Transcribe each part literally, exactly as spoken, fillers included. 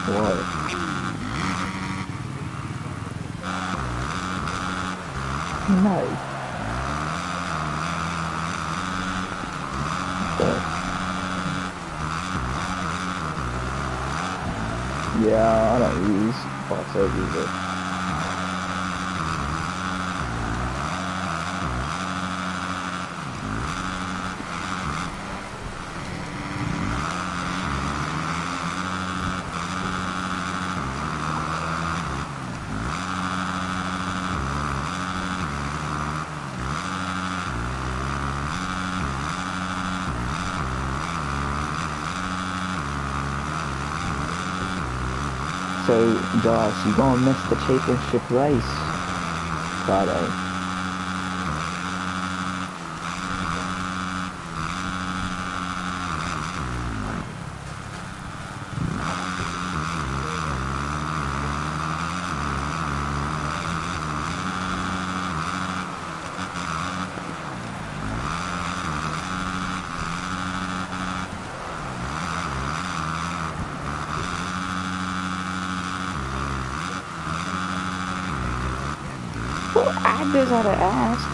What? No. But, yeah, I don't use Foxo either. So, Josh, you gonna miss the championship race Friday? Well, I just had to ask.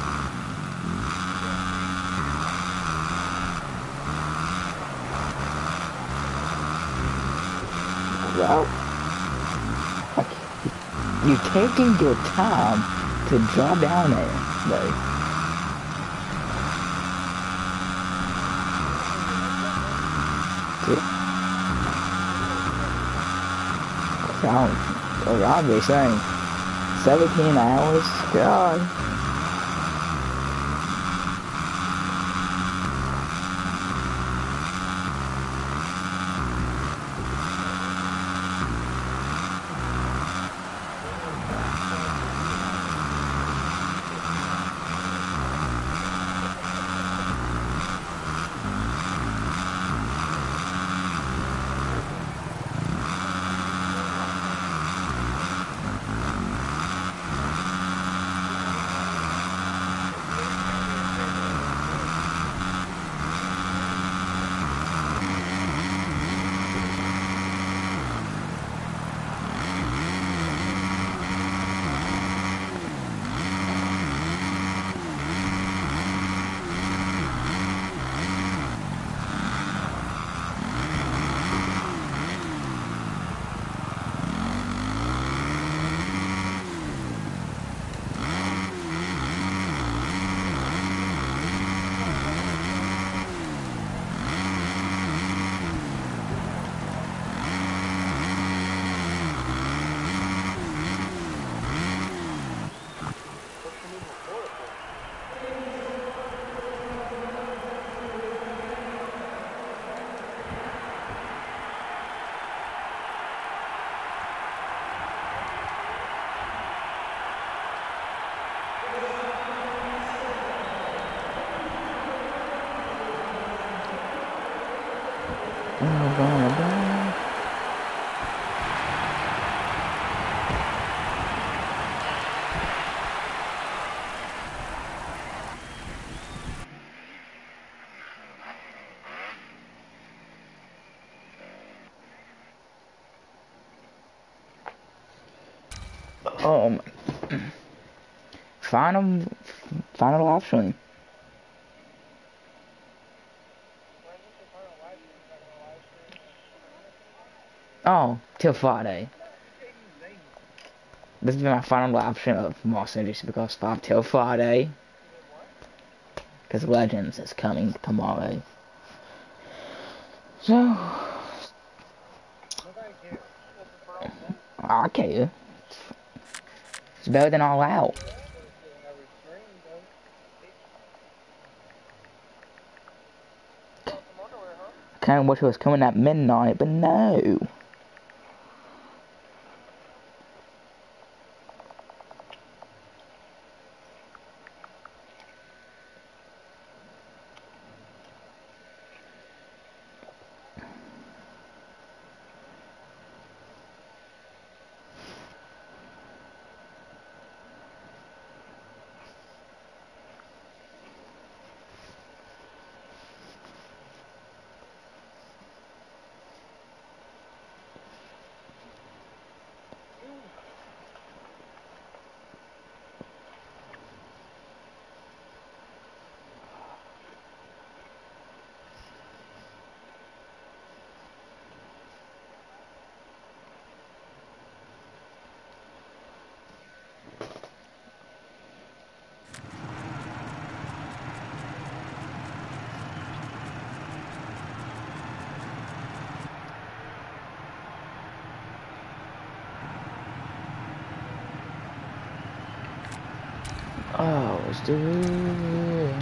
Well, like, you're taking your time to draw down there, though. Sound, like I'll be saying, seventeen hours? God. I'm gonna die. Um, final, final option. Oh, till Friday. This is my final option of Monster Energy because five till Friday. Because Legends is coming tomorrow. So, I care. It's better than All Out. I kind of wish it was coming at midnight, but no. Let's do it.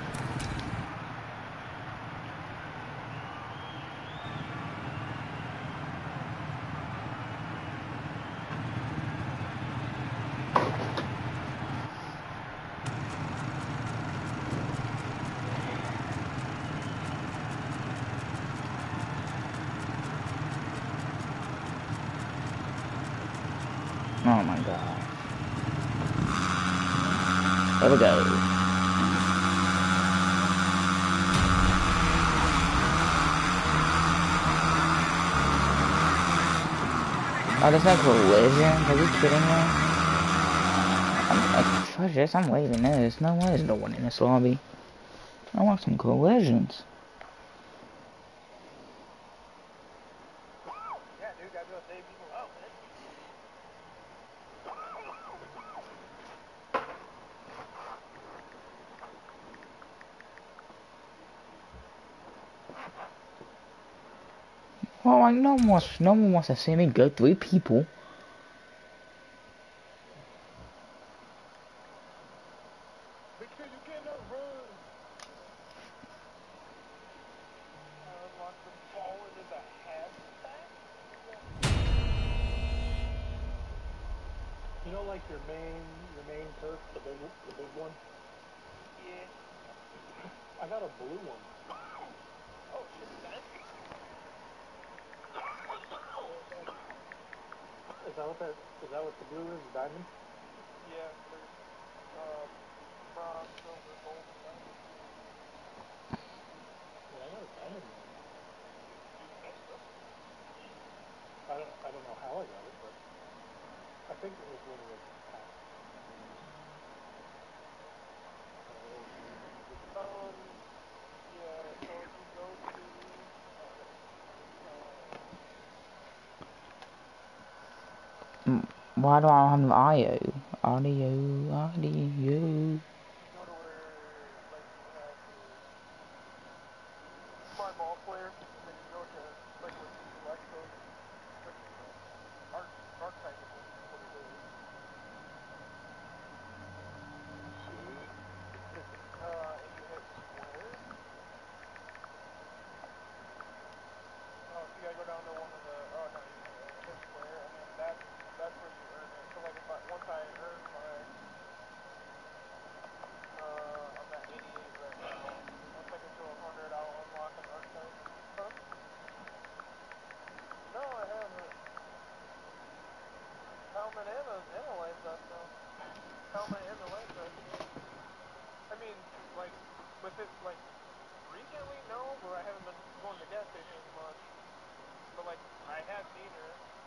Oh my god. There we go. Oh, there's no collision? Are you kidding me? I'm, uh, fudge this, I'm leaving this. No way there's no one in this lobby. I want some collisions. Well, like, no one wants, no one wants to see me go through people. Because you cannot run. Uh, watch them fall into the habitat. You know, like your main, your main turf, the big, the big one. Yeah. I got a blue one. Oh shit, that. Is that what that? Is that what the blue is? The diamond? Yeah. There's uh, bronze, silver, gold, and diamond. Yeah, I got a diamond one. I don't, I don't know how I got it, but I think it was one of the packs. Um, yeah, so if you go to, Why do I have audio? Audio, audio. go to where, like, you have your my ball player, and then you go to, like, when you select those, like, arc, archetype is what, what it is. Uh, and you hit square. Oh, so you gotta go down to one of the, oh no, you hit square, and then that's, that's where you earn it. So, like, if I, once I earn my, uh, I'm at eighty-eight right now. Once I get to one hundred, I'll unlock an archetype. Huh? No, I haven't. Helmet and a, and a life vest, though. Helmet and the life vest, yeah. I mean, like, with it, like, recently, no, but I haven't been going to the gas station as much. But, like, I have seen her.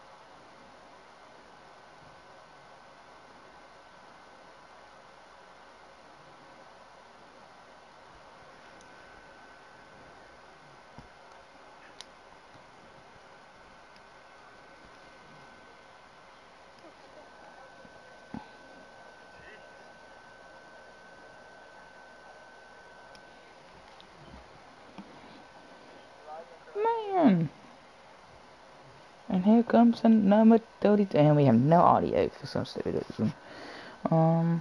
Man. And here comes the number thirty-two. And we have no audio for some stupid reason. Um.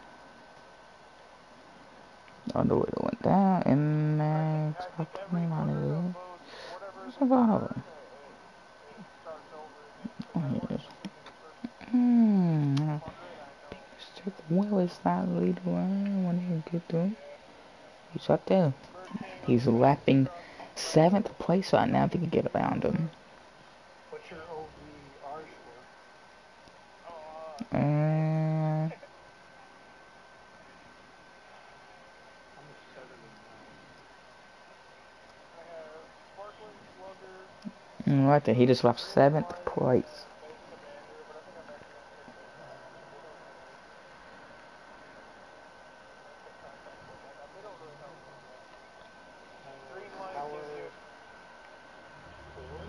I know it went down. And Max. I How think can every I run hundred of it? those, whatever What's that you about? earn, it, it, it starts over again. Because Oh, that works yes. when you do the first Hmm. hundred, I know. Let's check where is that leader when when he get through. Yeah. He's right there. First game He's of the lapping truck, like, seventh place right now if he can get around him. what's your O V R score? Oh, uh, seventy-eight. Uh, I'm a seventy-nine. I have Sparkling Slugger, right there, he just left Green seventh Flying, place. and Base Commander, but I think I'm actually going to pick the Widow Force. And pick Contact Force. Like, uh, they don't really help me that much. Green Light gives you, Power four,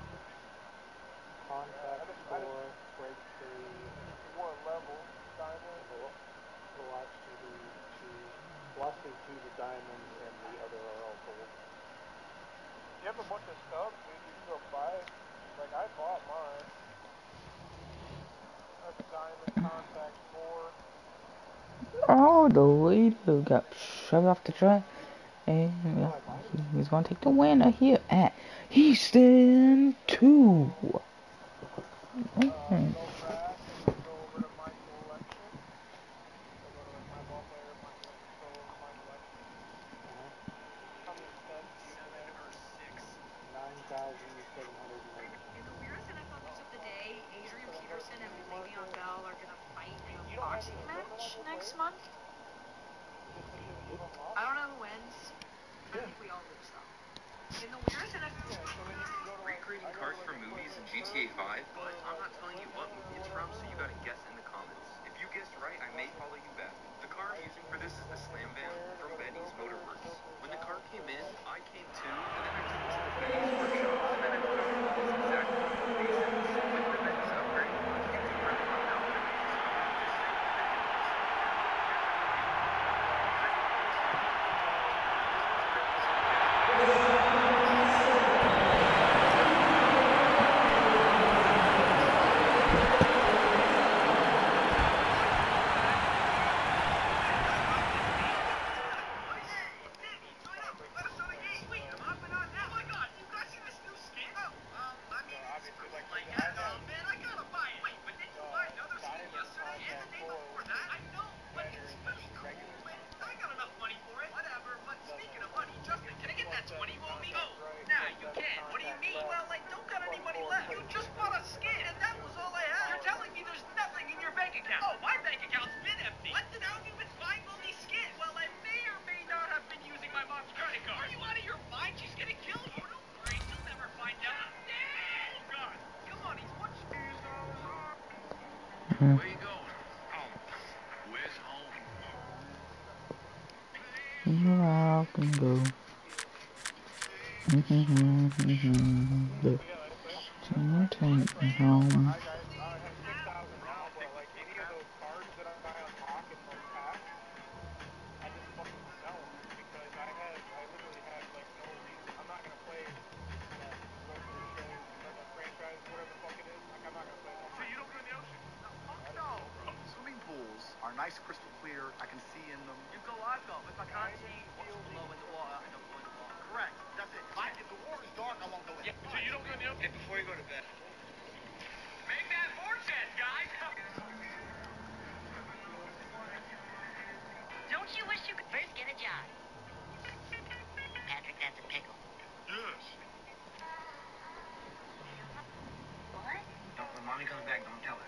yeah, I contact just, I just, four, break three, what level? Diamond? velo- velocity two, velocity two to diamond, and the other are all gold. You have a bunch of stubs, dude. You can go buy, like, I bought mine. That's Diamond Contact four. Oh, the leader got shoved off the track. And uh, he's going to take the winner here at Houston two. Uh, Mm. go fast and go over to my selection. So go to like my ball player, my selection, go over to my selection. Uh-huh. How many steps do you have? nine thousand seven hundred eighty. In the weirdest N F L news of the day, Adrian So then go to Peterson and speed Le'Veon marker. Bell are going to fight in a You don't have boxing any equipment on match your next player? month. Just so you leave them up? I don't know who wins. I think we all lose, though. In the weirdest N F L... Yeah, so then you can go to Are you like... creating I go cards to for like movies in equipment G T A search, five? go But to I'm like not telling you what equipment movie or it's from, whatever. so you gotta guess in the comments. If you guessed right, I may follow you back. The car I'm using for this is the Slam Van from Benny's Motorworks. When the car came in, I came to, and then I took it to the Benny's workshop, and then I found out it was exactly what the movie is. With the Benny's upgrade, you can rent one now for me. So I'm just saying that it was. Mm. Where you going? Home. Where's home? You all can go. Mm-hmm, mm-hmm. Yeah, like, but So you take me I, home. I, I have six thousand now, but like any of those cards that I unlock in those packs, I just fucking sell them because I had, I literally had like no reason. I'm not gonna play that regular show, uh, franchise, whatever the fuck it is. Like I'm not gonna play that. So you don't go in the ocean? No, fuck no, bro. Swimming pools are nice, crystal clear. I can see in them. You go, I go. If I can't see what's below in the water, I don't go in the water. Correct. That's it. If, I, if the water's dark, I won't go in. Yeah, so you don't go in the ocean? Hey, before you go to bed. Make that vortex, guys! Don't you wish you could first get a job? Patrick, that's a pickle. Yes. What? Don't, when mommy comes back, don't tell her.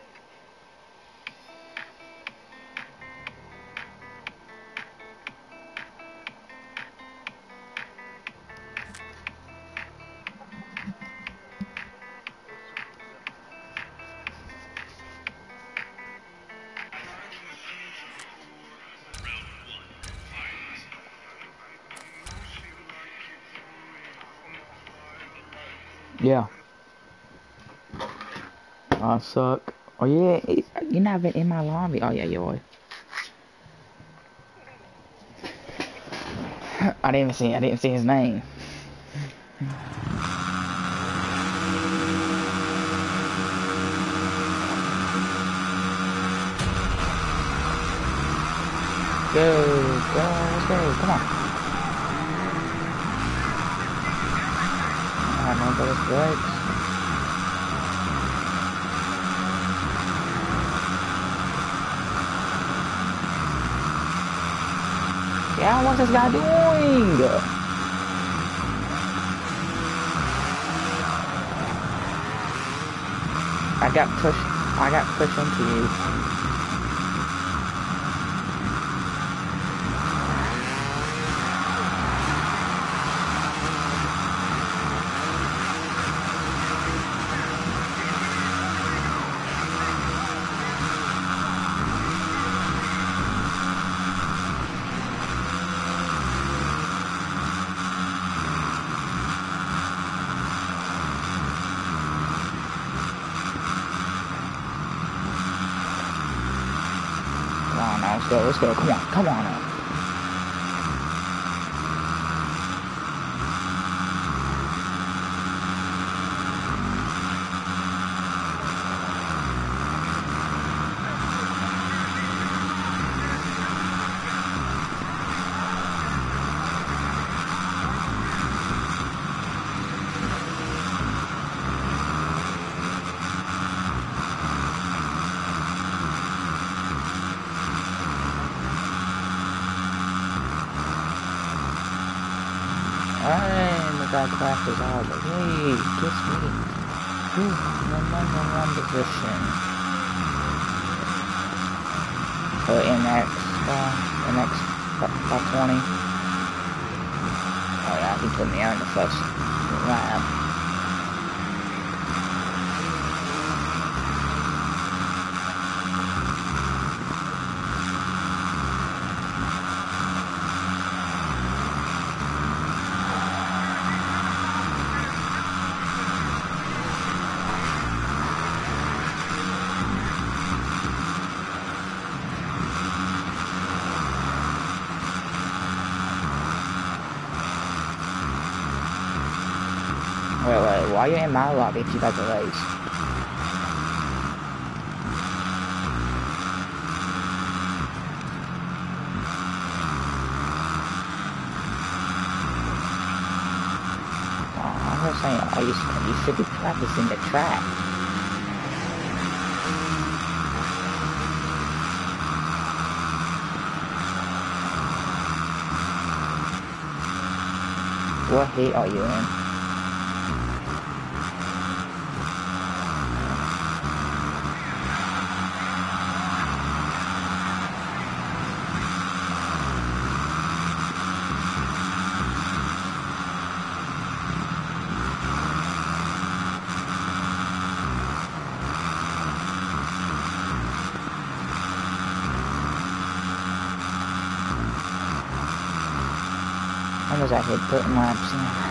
Yeah. I suck. Oh yeah, you're not even in my lobby. Oh yeah, you are. I didn't even see. I didn't see his name. Go, go, let's go. Come on. I know those brakes. Yeah, what's this guy doing? I got pushed. I got pushed into you. Come on now, let's go, let's go. Come on, come on now. And the guy crashes all the way. Gets me. Whew, the number one position. For N X, uh, N X five twenty. Oh yeah, he put me out in the first lap. Wait, wait, why are you in my lobby if you got the race? Oh, I was saying, oh, you, should, you should be practicing the track. What heat are you in? I was out here putting laps in.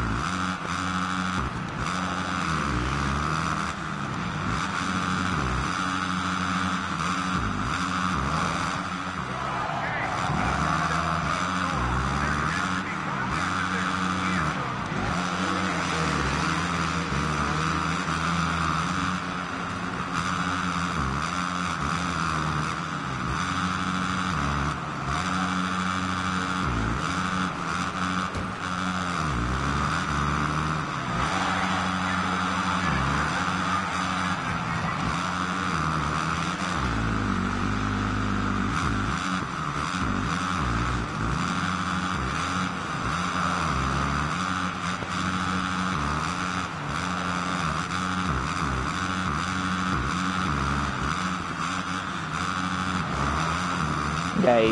Guys,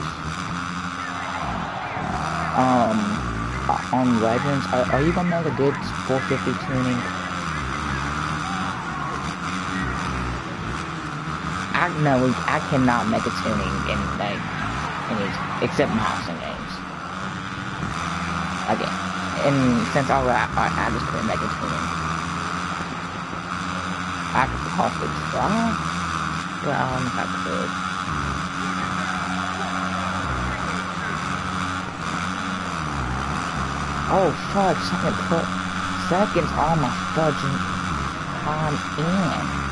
um, on Legends, are, are you gonna make a good four fifty tuning? I know I cannot make a tuning in like any except mousing games. Okay, and since I I, I just couldn't make a tuning. I could possibly try, but I don't know if I could. Oh fudge, second put seconds on my fudging time in.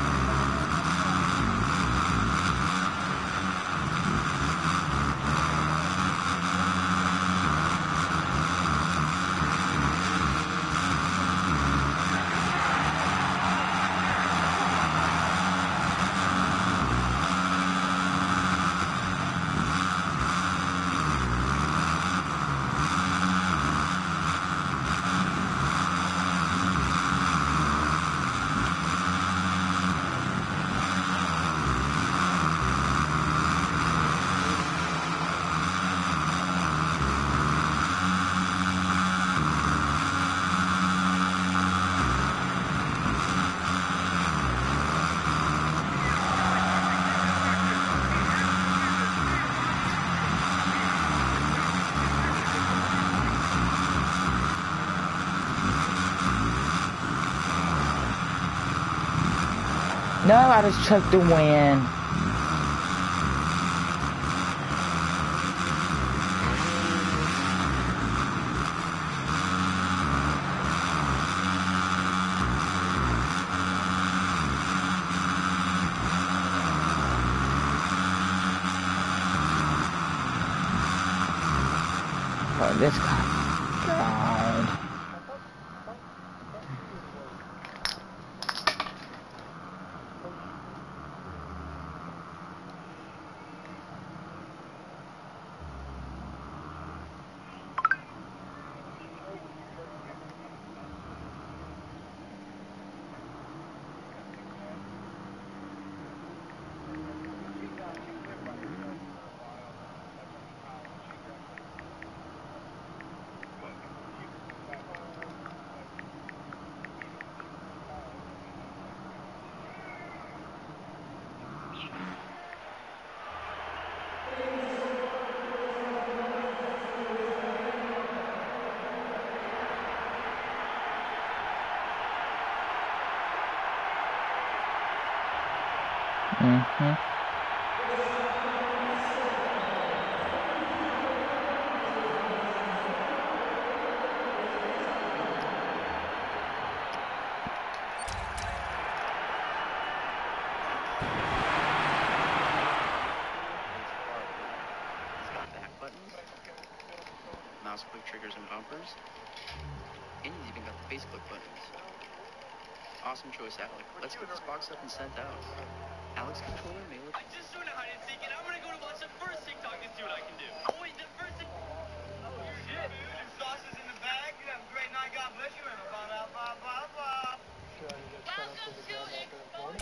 No, I just took the win. Oh, this guy. God. Mm-hmm. It's got back buttons, mouse click triggers and bumpers, and he's even got the face click buttons. Awesome choice, Alec. Let's get this box up and sent out. Alec's controller may look... I just joined a hide and seek, and I'm gonna go to watch the first TikTok and see what I can do. Oh wait, the first... Oh shit, dude, and sauce is in the bag. You have a great night. God bless you, and blah blah blah blah blah. Sure, you get set up for the job after the morning.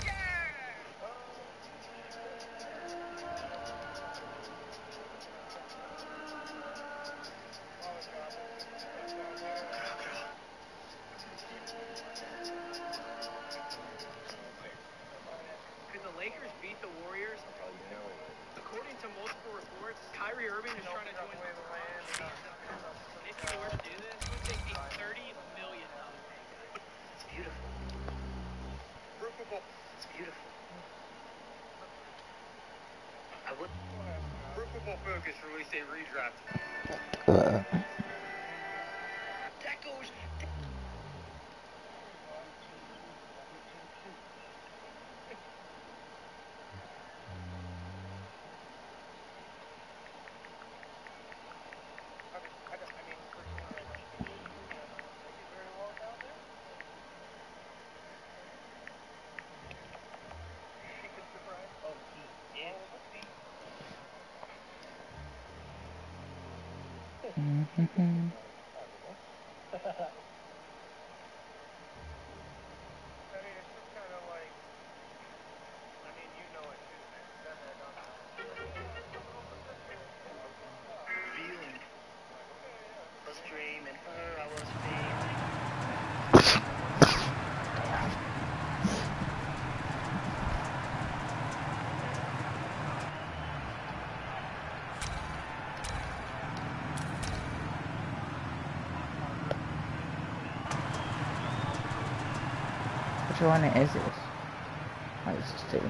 Could the Lakers beat the Warriors? According to multiple reports, Kyrie Irving is trying to join the Bucks. And if he were to do this, it would take a thirty million dollars pay. It's beautiful. It's beautiful. I would... Pro Football Focus released a redraft. Uh, That goes... mm-hmm. I mean, it's just kind of like, I mean, you know it too, man. That, that, don't Feeling. Was dreaming her, I was feeling. Which one is this? Oh, this is two.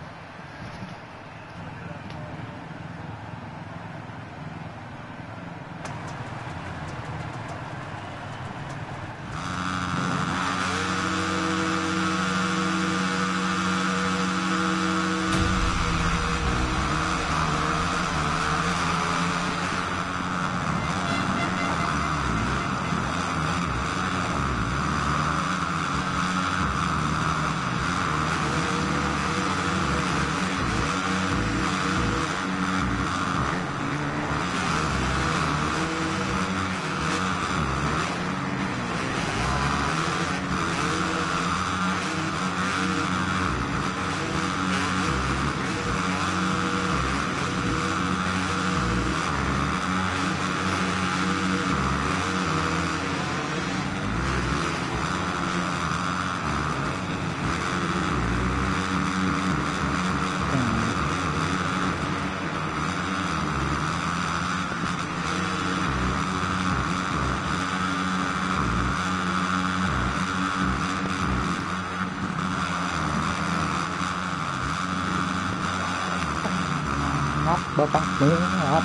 Ngóc bơ tắc miếng ngọt.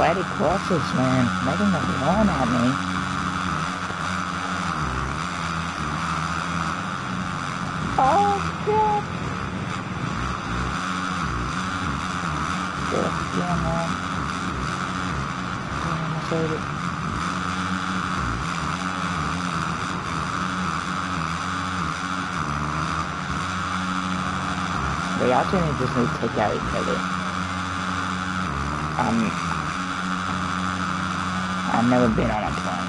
sweaty clutches, man. Making a run at me. Oh, shit. Yeah, yeah, man. I almost hit it. But y'all two just need to take out each other. Um, I've never been on a plane.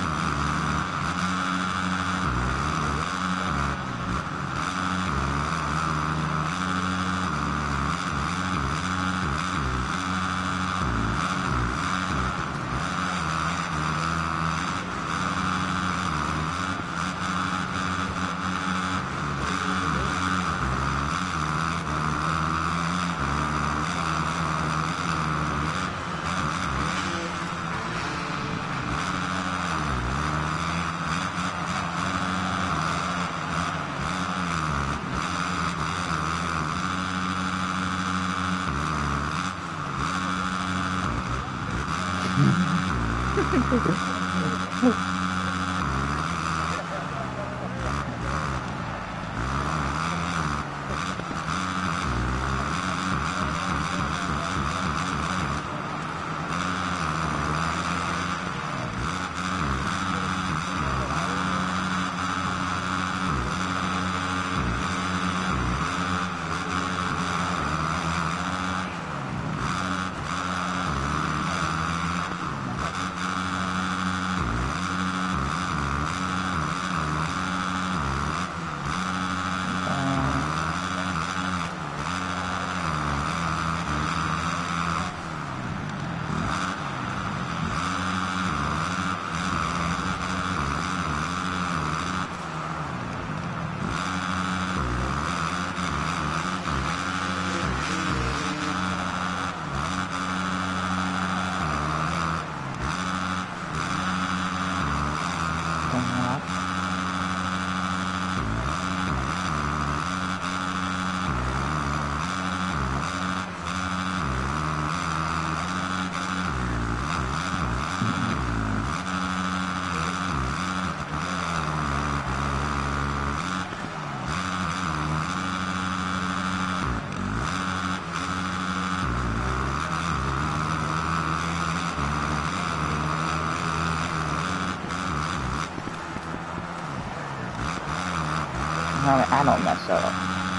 I don't mess up.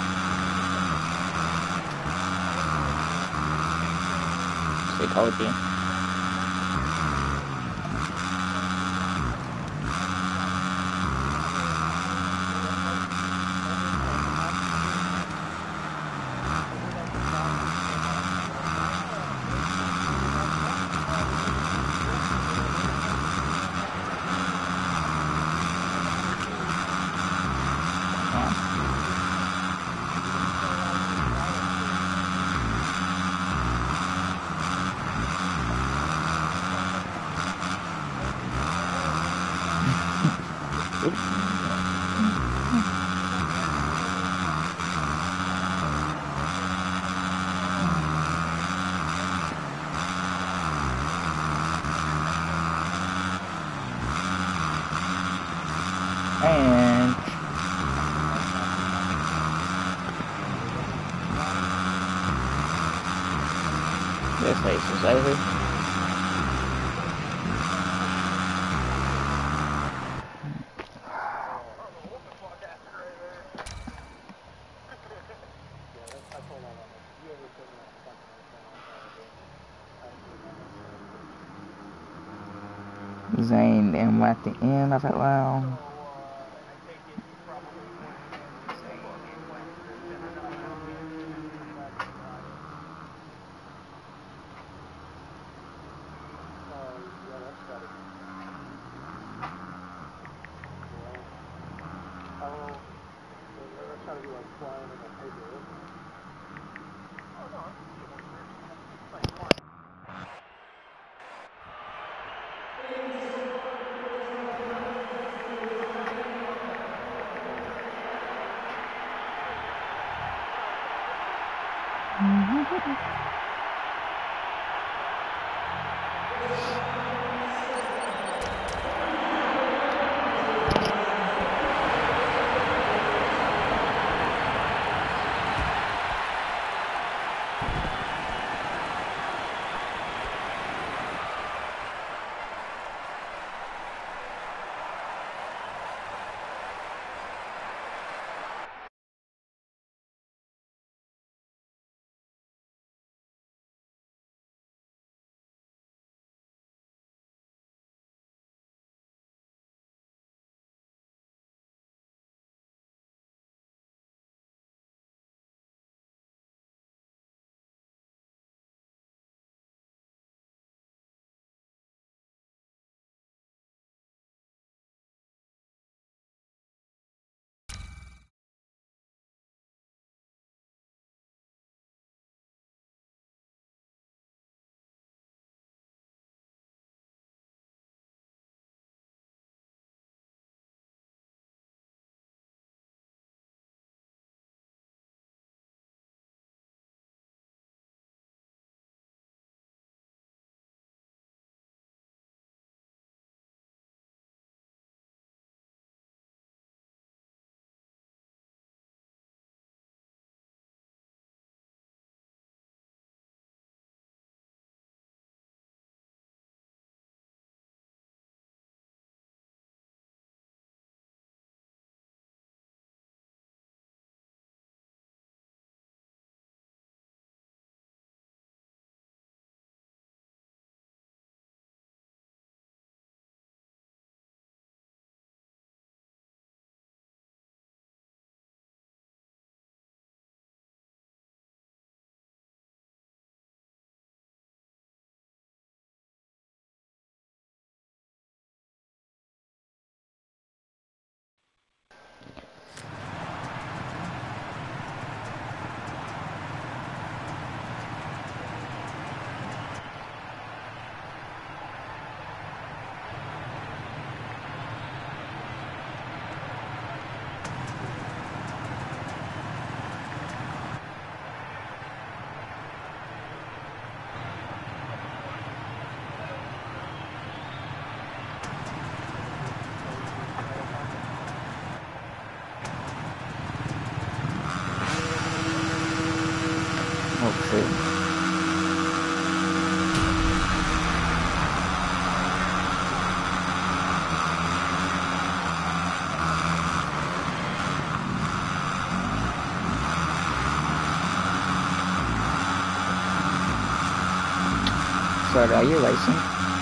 See, told you. And this race is over. Zane, and we're at the end of it now. Oxford, are you racing?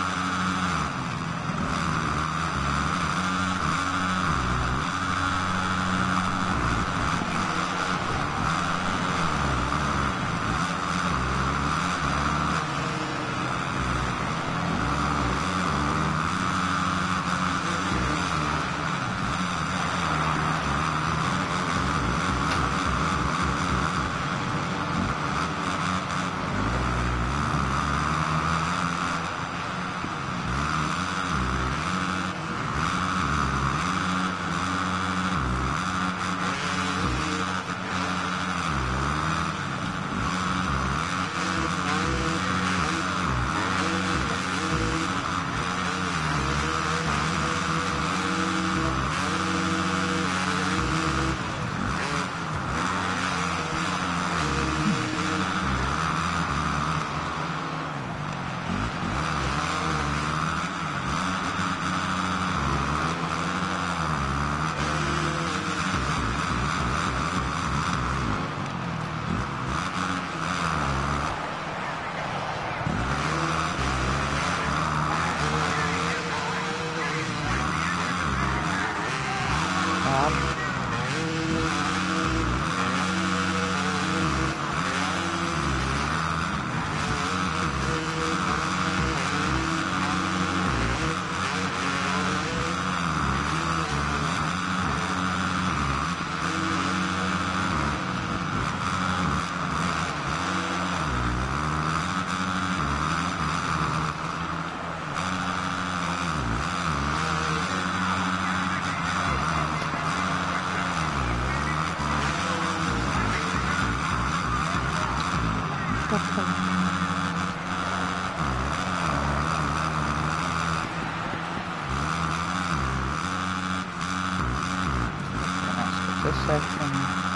This section.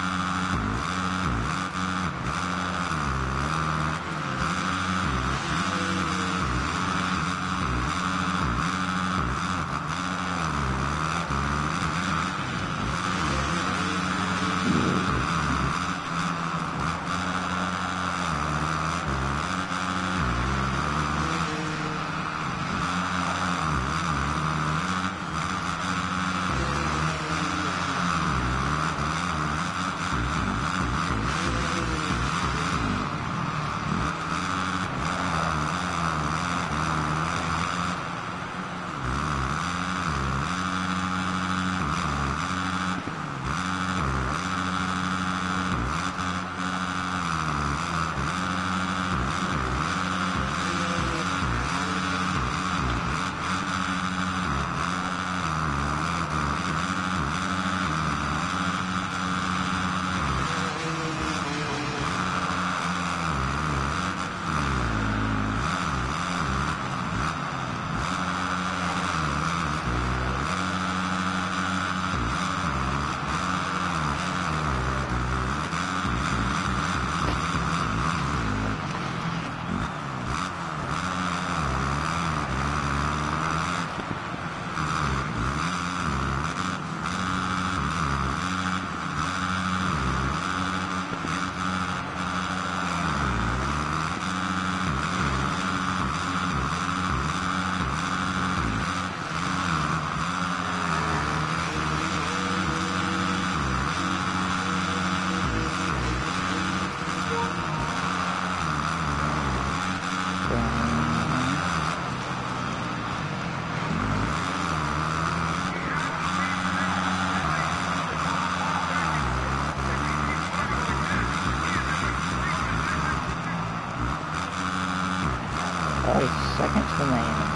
Five seconds remaining.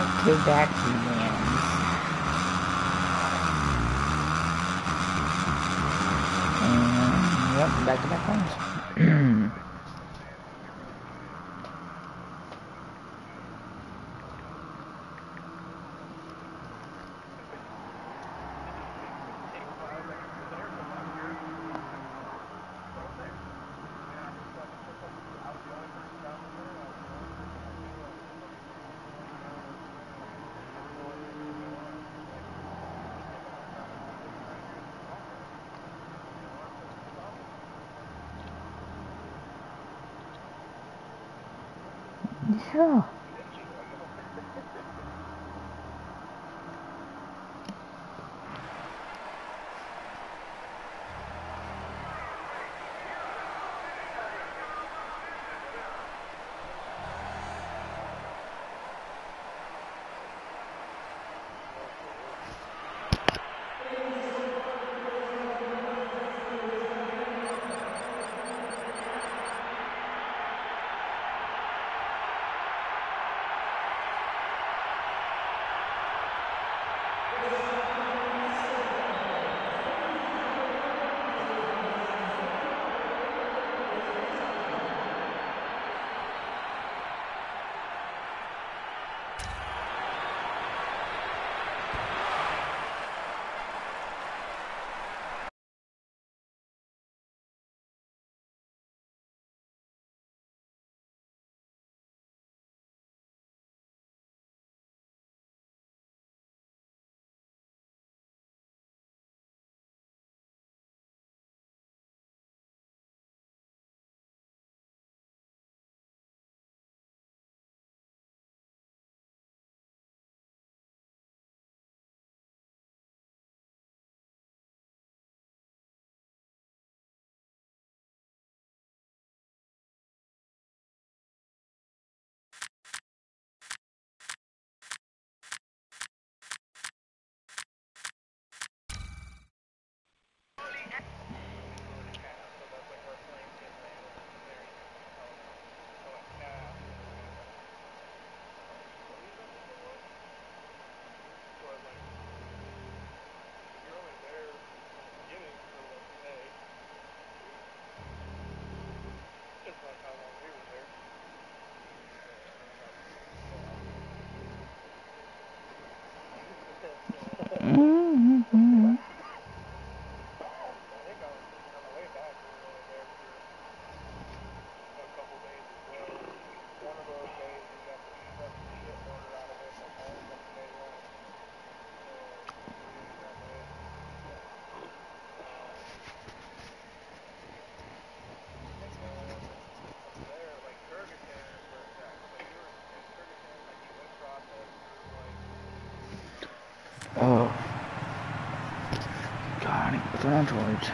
back-to-back wins. And, yep, back-to-back wins. Yeah. Mm-hmm. Oh. God, it's an Android.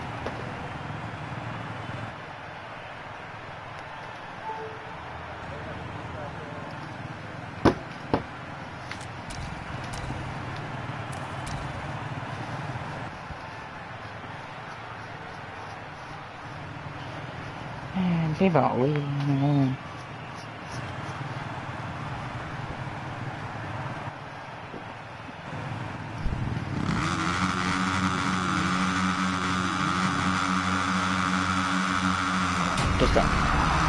And people are leaving. Just that.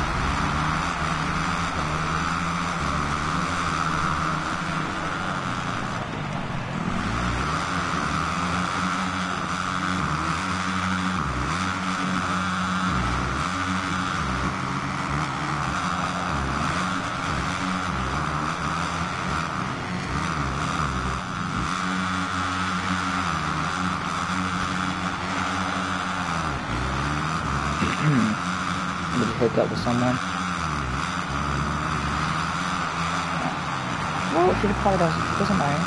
Hook up with someone. Well, she probably doesn't, doesn't know.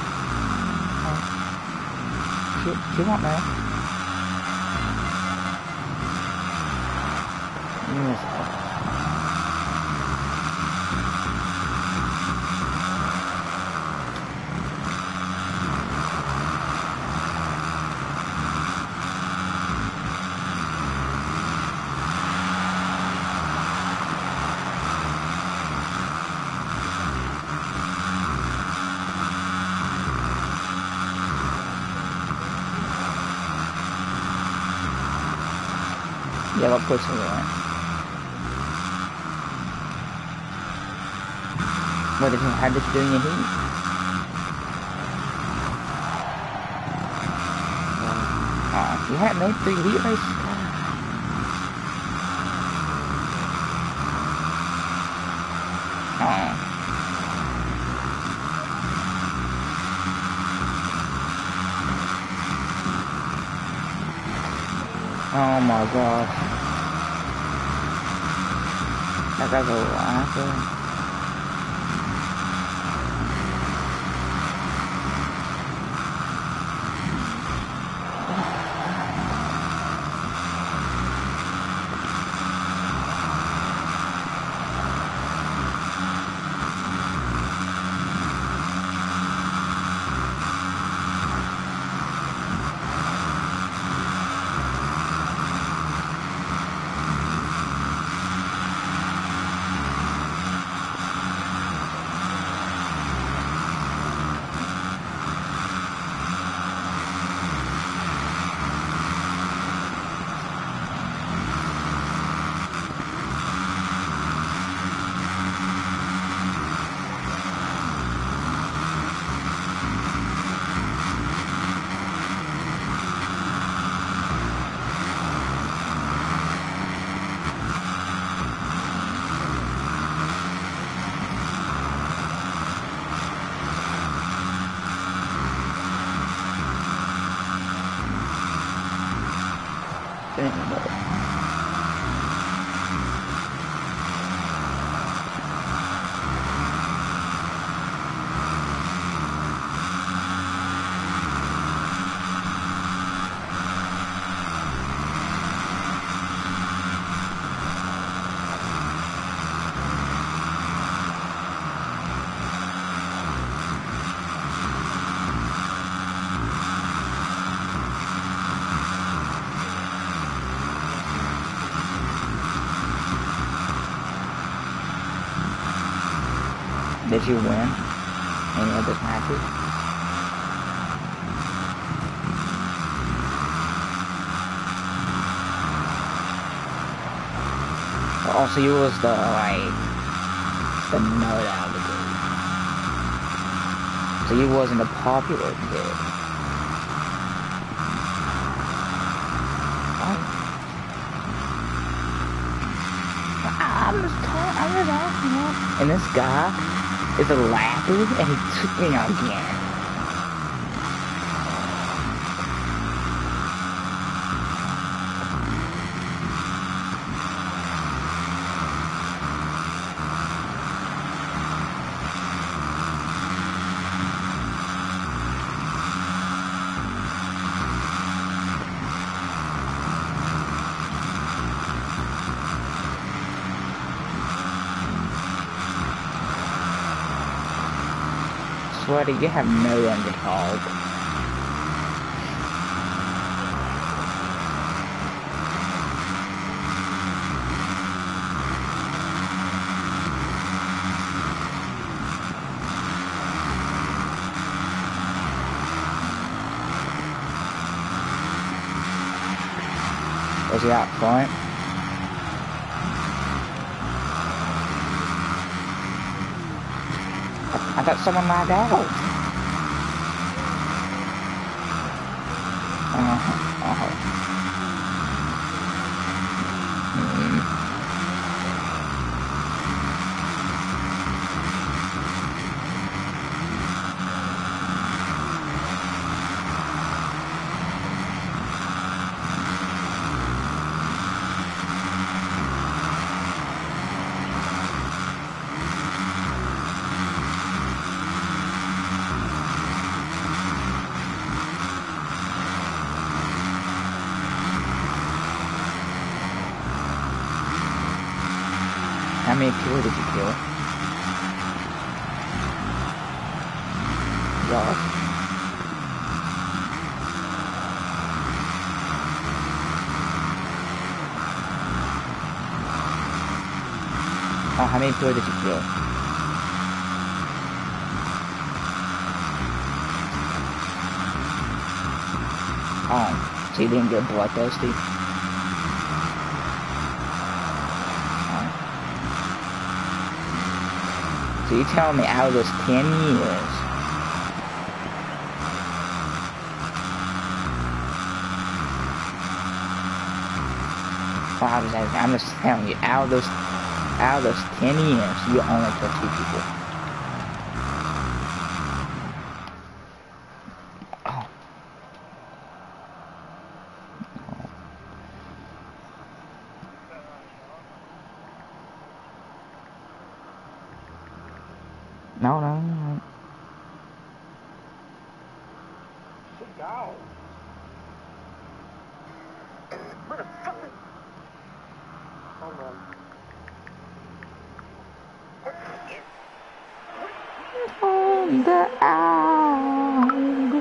Uh, she, she won't know. Yes. Yeah, what puts it on? What did you, how did you do in your heat? Oh, you hadn't made three heat races? Oh. Oh my gosh. That guy's a laugher. Did you win any of this matches? Also, you was the, like, the nut out of the group. So you wasn't a popular kid. I, I'm just talking, I'm just asking him. And this guy is a lapper, and he took me out again. Sweaty, you have no underdog. Was he out front? I thought someone lagged out. Uh-huh, uh-huh. Mm. How many people did you kill? Josh? Oh, how many people did you kill? Oh, so you didn't get bloodthirsty? So you telling me out of those ten years? Well, I was asking, I'm just telling you, out of those, out of those ten years, you only killed two people. Oh. No, no, no. Sit down. Hold on. On the out.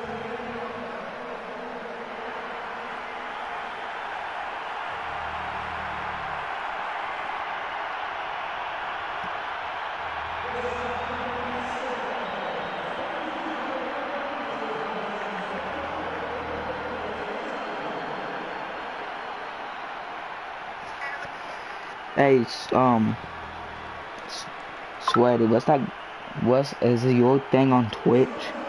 Hey, s- um, S- Sweaty, what's that? What's is it your thing on Twitch?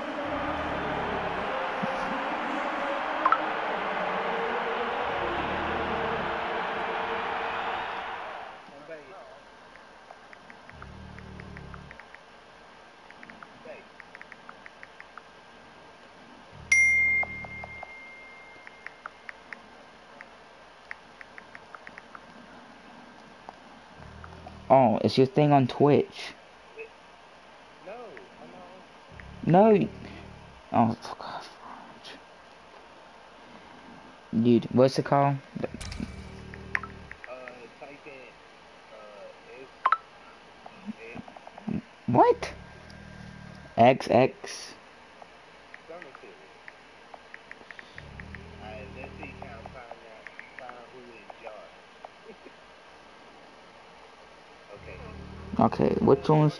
Oh, it's your thing on Twitch. No, I'm not. No. Oh, fuck off. Dude, what's it called? Uh, type in, uh, S, S, What? X X. something to it. Alright, let's see, can I find out, find who is Josh. Okay. Okay, which one's?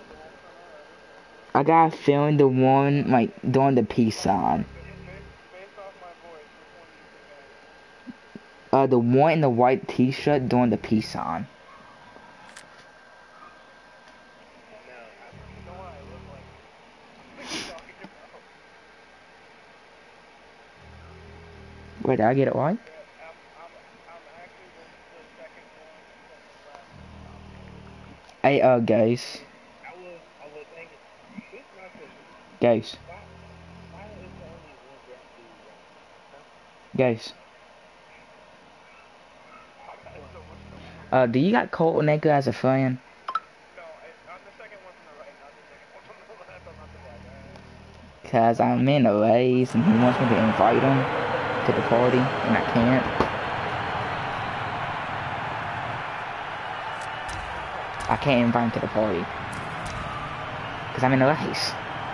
I got a feeling the one like doing the peace sign. Based off my voice, which one do you think Uh, the one in the white T-shirt doing the peace sign. No, I, You know what I look like? What are you talking about? Wait, did I get it right? Yeah, I'm, I'm, I'm actually the, the second one, second last. Hey, uh, guys, I was, I was thinking, this is my question. guys, Why, why is there only one black dude running? guys. That's so much fun. Uh, do you got Colt Naked as a fan? No, I, I'm the second one from the right, not the second one from the left. I'm not the black guy. Cause I'm in a race and he wants me to invite him to the party and I can't. I can't invite him to the party. Cause I'm in a race.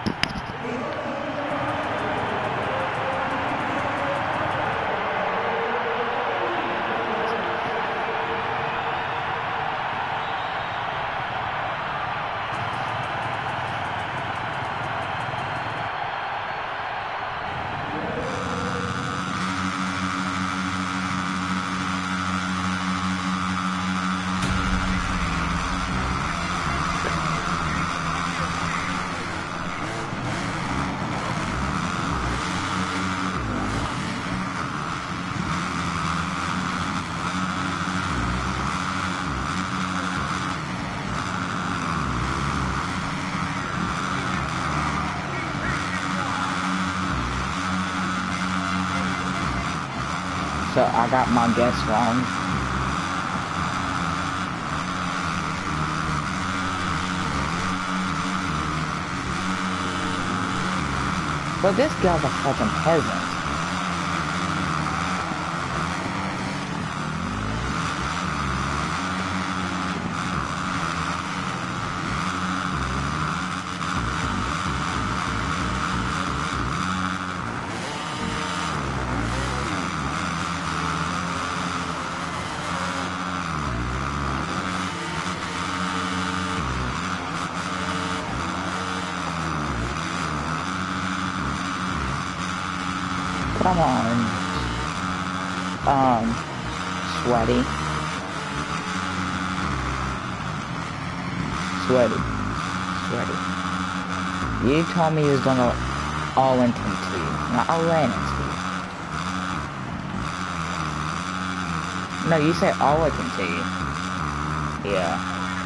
So I got my guess wrong. But this guy's a fucking peasant. Come on. Um, Sweaty. Sweaty. ready. You told me you was gonna all into two, not all in two. No, you said all into two. Yeah.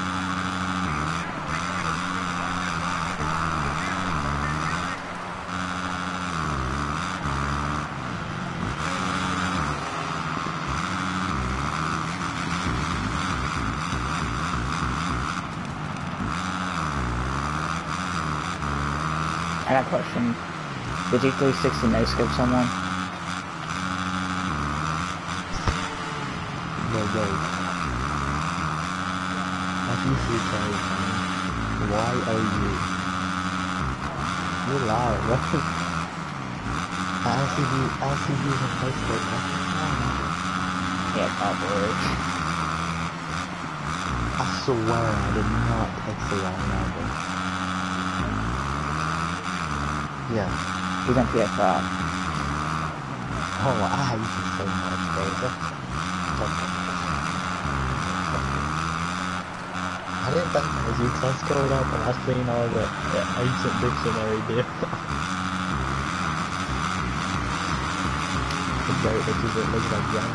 I got a question. Did you three sixty no scope someone? No, no. F U C K, why are you? You lie, bro. I see you, I see you in Facebook. Yeah, probably. I swear I did not text the wrong number. Yeah. He's on P S five. Oh, I hate you so much, bro. I didn't think that was you, because I scrolled up and I seen all the, the ancient dictionary deal. The dirt that you didn't look like that.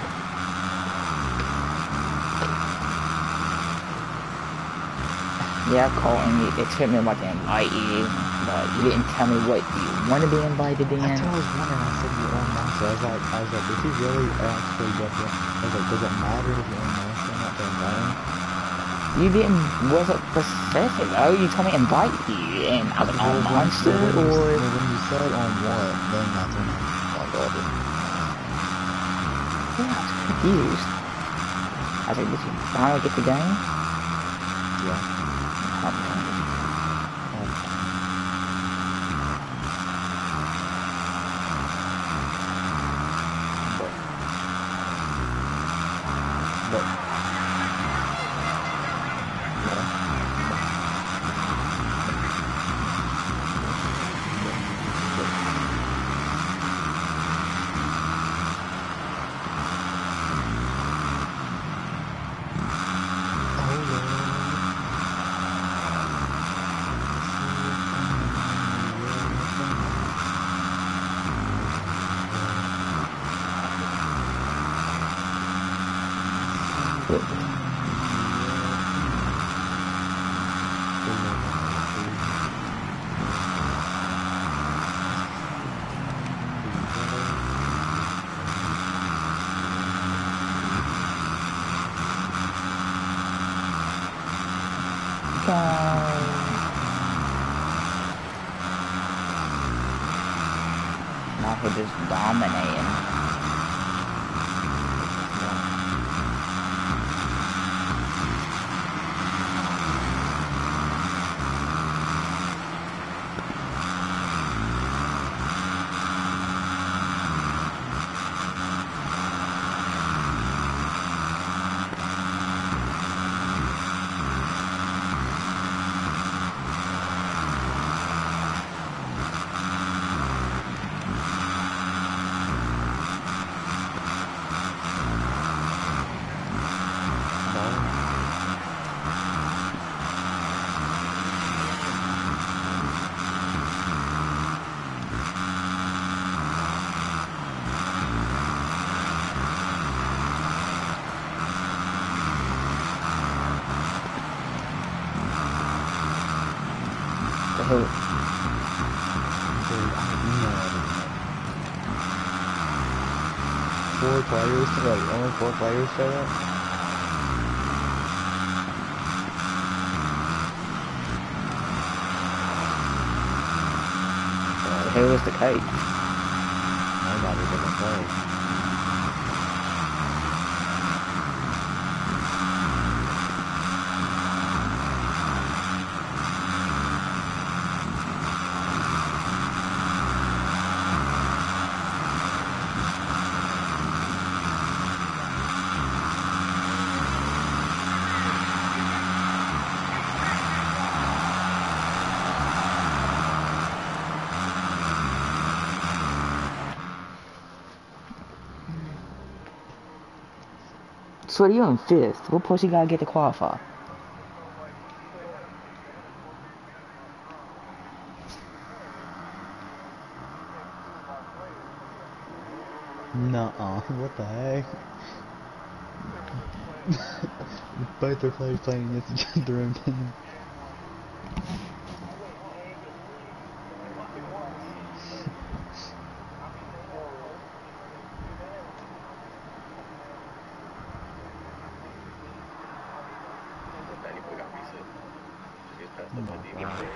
Yeah, I called and it took me about to invite you, but you didn't tell me what you want to be invited in. That's what I was wondering. I said you're on Monster. I was like, I was like, did you really actually get it? I was like, does it matter if you're on Monster or not to invite him? You didn't, wasn't specific. Oh, you told me to invite you, and I was like, on Monster, when you, or... well, when you said on what, then that's when I thought it. Yeah, I was confused. I was like, did you finally get the game? Yeah. Okay. But, yeah. Now we're just dominating. Who? Dude, I emailed four players, like, only four players showed up? Who was the coach? Nobody didn't play. So you're in fifth. What points you gotta get to qualify? Nuh-uh. What the heck? Both are players playing against each other in game. Oh my god.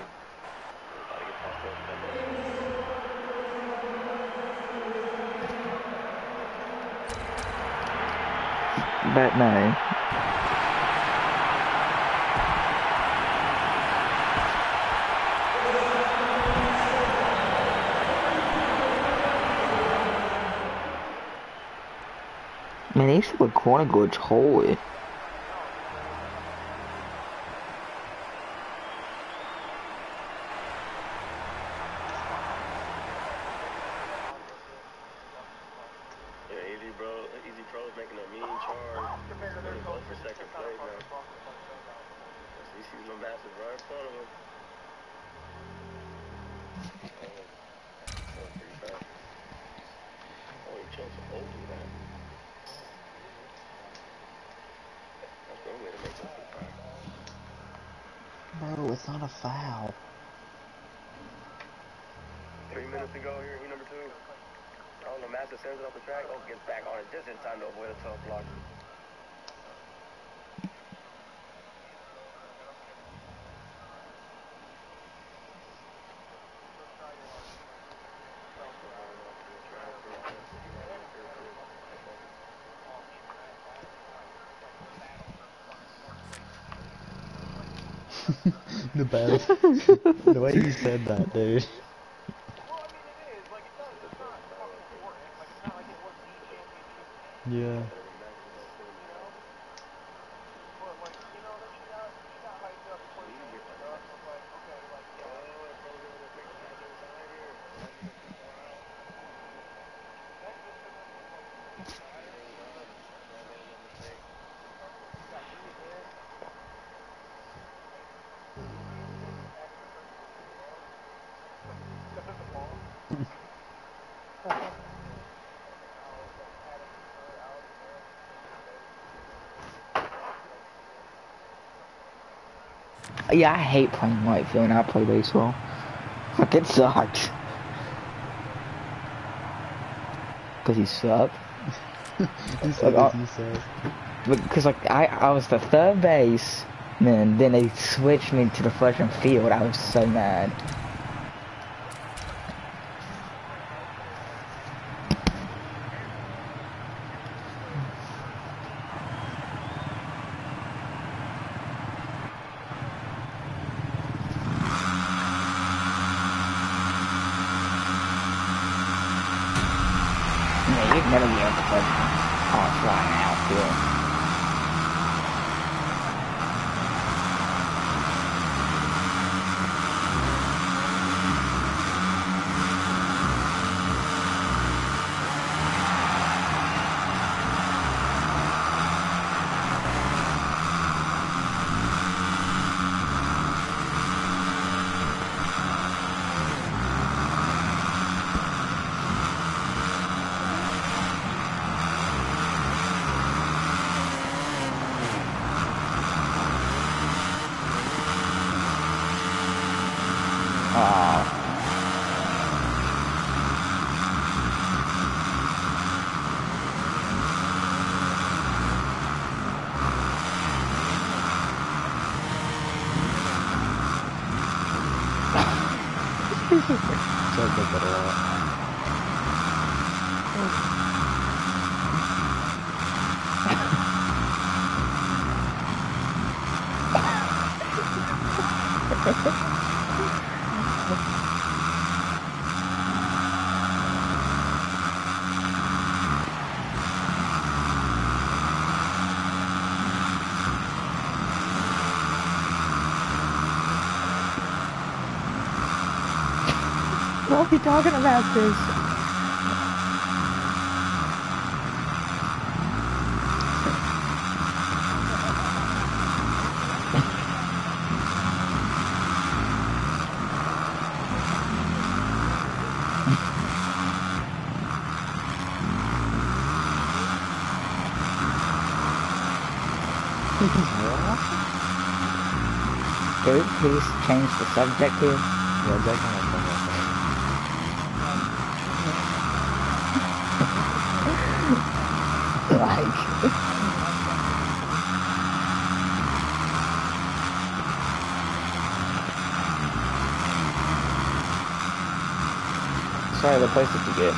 But no. Man, they used to put corner goods holy. Bro, it's not a foul. Three minutes to go here, E number two. Oh, the master sends it off the track. Oh, gets back on it just in time to avoid a tough block. The best. The way you said that, dude. Yeah. Yeah, I hate playing right field when I play baseball. Like, it sucks. Cause you suck. You said like, what you said. Because like I, I was the third base, and then they switched me to the freshman field. I was so mad. Yeah, you'd never be able to play on flying outfield. Said that a lot. What are we talking about this? Can we please change the subject here? Yeah, that kind of stuff like that. Like... Sorry, the place is good.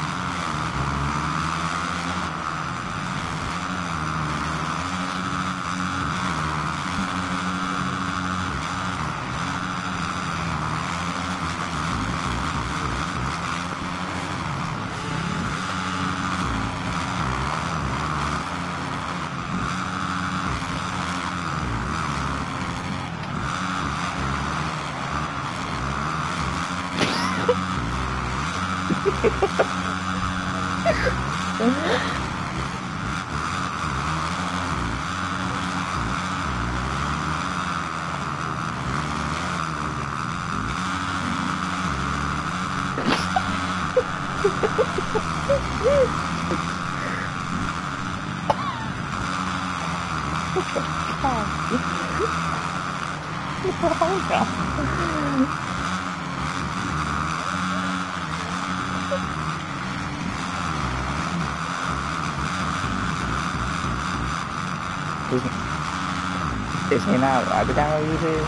Is he not right down with you too?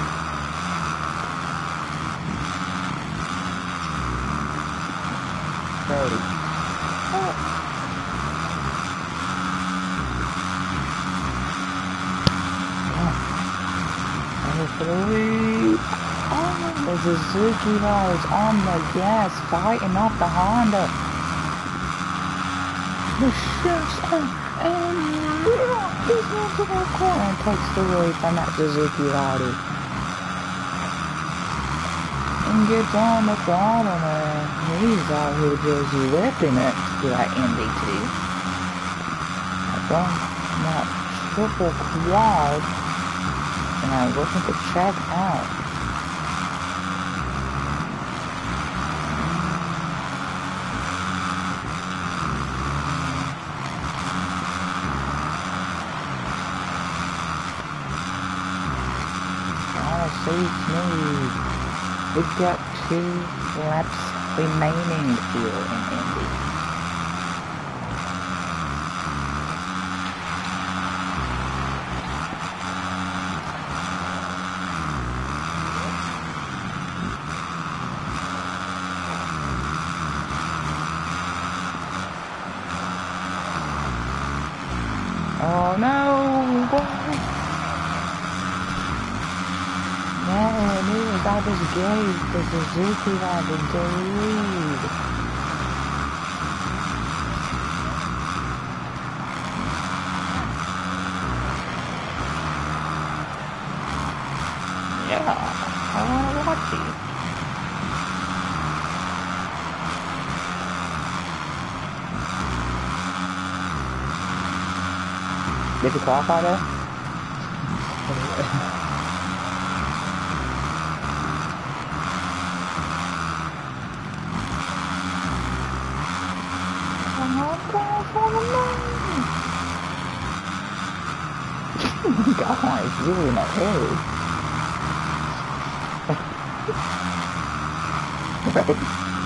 Brody. Three. Oh, the Suzuki riders on the gas fighting off the Honda. The shifts and, and he's into the corner and takes the lead from that Suzuki rider. And gets on the throttle, man. He's out here just whipping it to that M D T. From that triple quad. And I'm looking to check out. Honestly, smooth. We've got two laps remaining here in Indy. Oh no! What? Yeah, I knew about this gate. The Suzuki rider to lead. Yeah, I wanna watch you. Did you qualify though? I'm going for the money. God, it's really in that hurry. Right.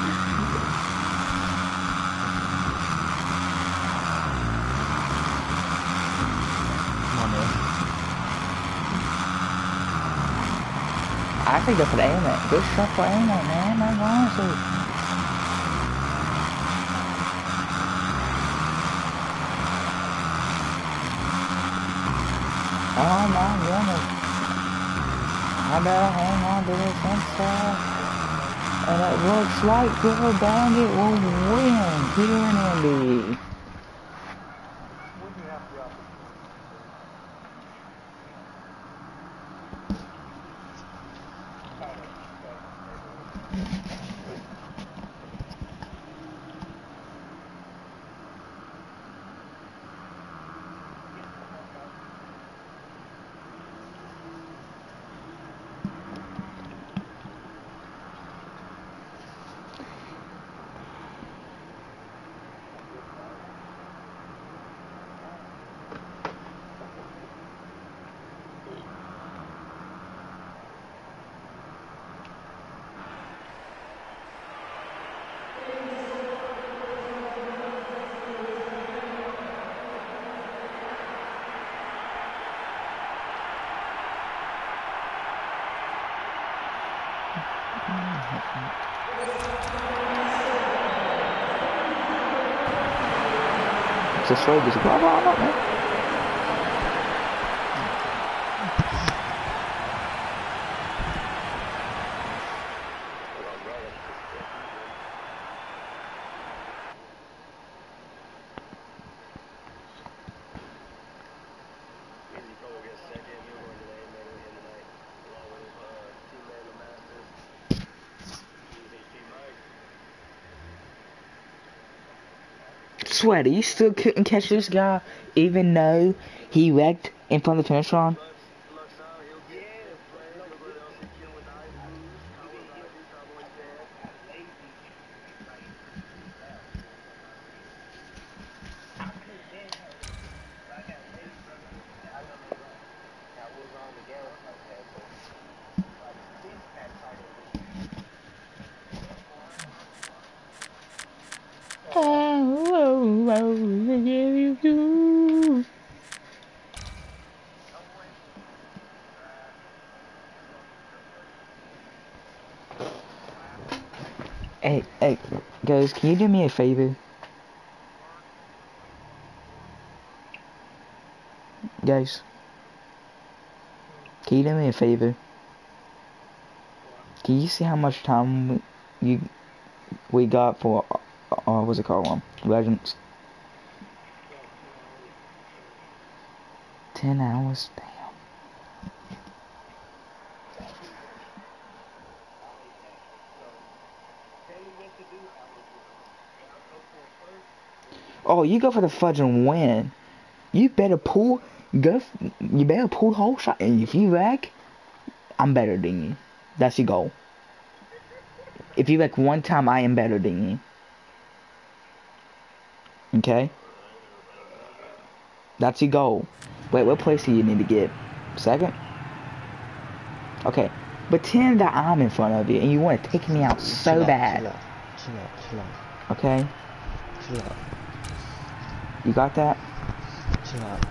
I think go for the aim it. Good shot for aim it, man. That's honestly. Oh my goodness. I better hang on to this inside. And it looks like Girl Bandit will win here in Indy. to slow this blah blah blah, man. Sweaty, you still couldn't catch this guy, even though he wrecked in front of the finish line? Hey, hey, guys, can you do me a favor? Guys, can you do me a favor? Can you see how much time we, you we got for uh, what's it called? Um, Legends. Ten hours. Damn. Oh, you go for the fudge and win. You better pull, go. F you better pull the whole shot. And if you wreck, I'm better than you. That's your goal. If you wreck one time, I am better than you. Okay? That's your goal. Wait, what place do you need to get? Second? Okay. Pretend that I'm in front of you and you want to take me out so chill bad. Out, chill out, chill out, chill out. Okay? Chill out. You got that? Chill out.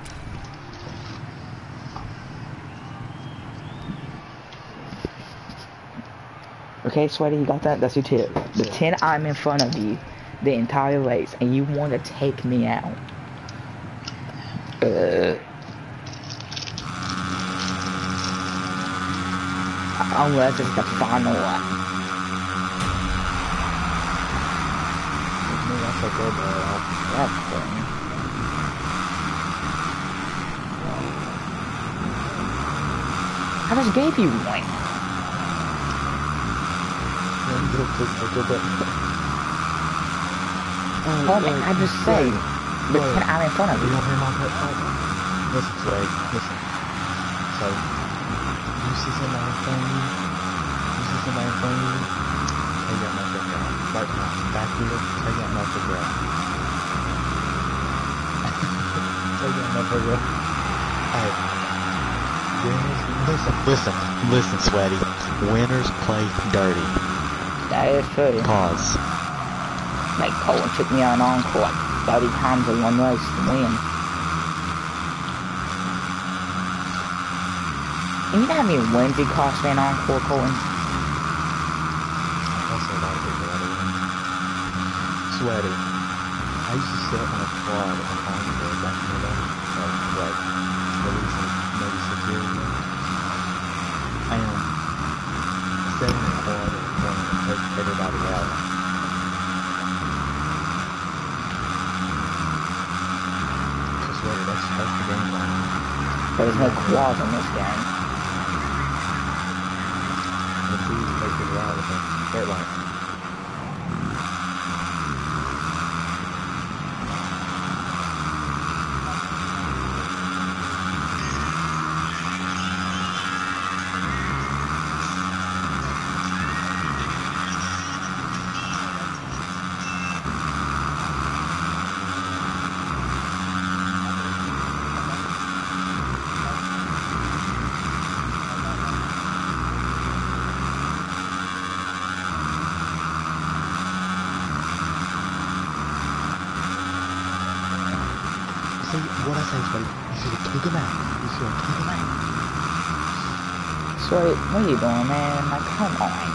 Okay, Sweaty, you got that? That's your tip. Pretend I'm in front of you the entire race and you want to take me out. Uh, unless it's the final one. That's a good one. That's funny. I just gave you one. Hold on, I just say, pretend I'm in front of you. You don't hear my pet fight? Listen, Sway, listen. So, you see somebody in front of you? You see somebody in front of you? Take that motherfucker out. Right now, back here, take that motherfucker out. Take that motherfucker out. Alright. Winners, listen, listen, listen, Sweaty. Winners play dirty. That is true. Pause. Like, Colton took me on encore like thirty times in one race to win. And you know how many wins it cost me an encore, Colton? That's a lot of people out of win. Sweaty. I used to sit on a quad on Encore back in the day. Like, like, releasing maybe security. And sitting in a quad and trying to take everybody out. Sweaty, that's, that's the game plan. There's no quads in this game. It's easy to take people out with a dirt line. See, what I say is, buddy, you should have kicked him out. You should have kicked him out. Sweet, what are you doing, man? Like, come on.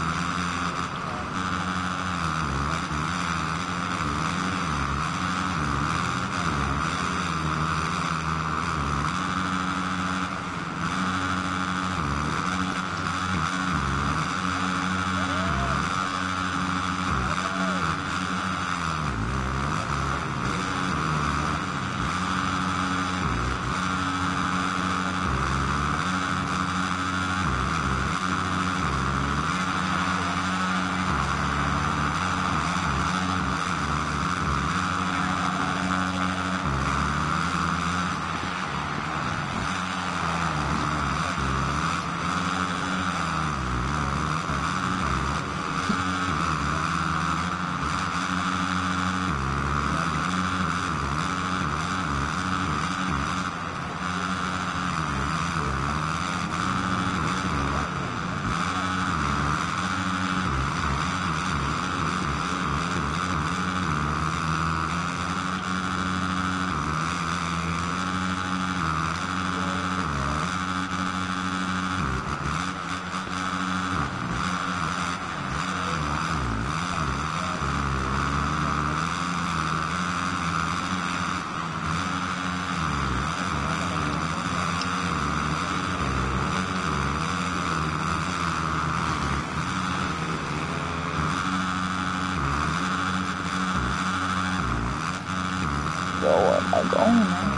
Where am I going now?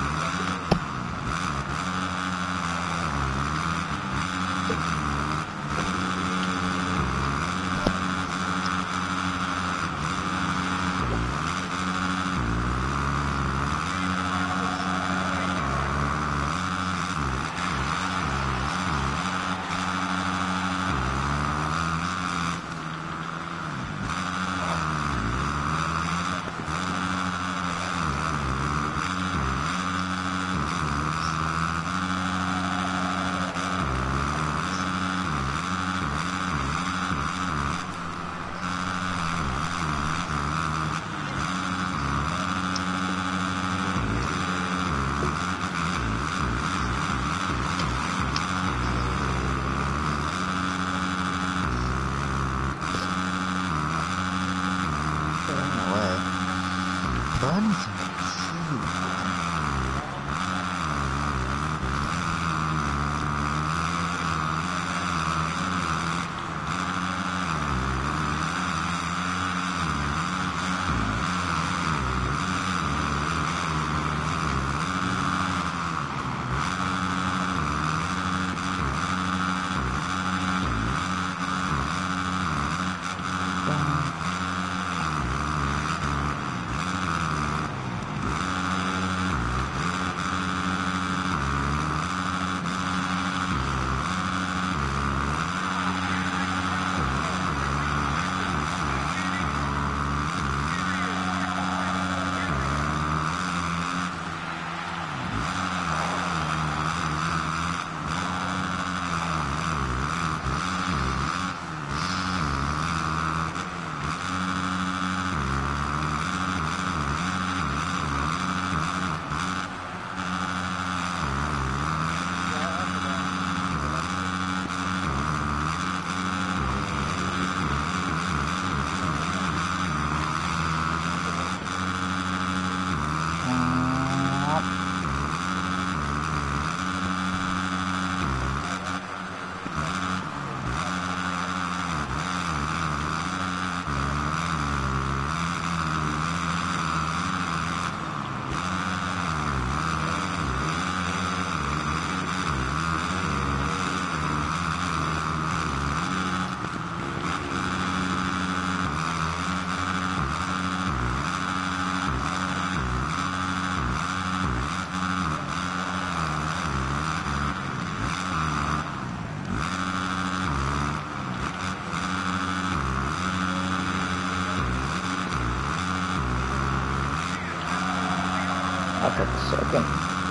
Up at the second.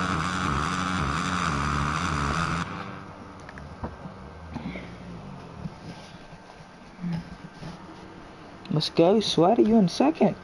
Let's go, Sweaty, you in second.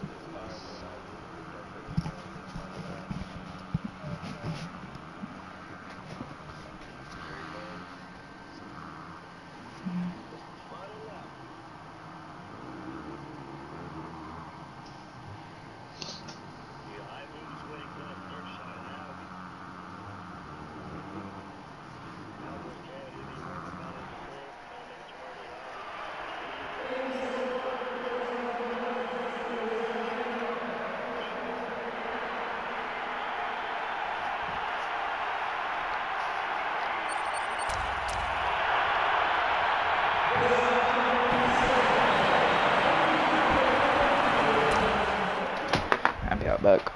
I'll be right back.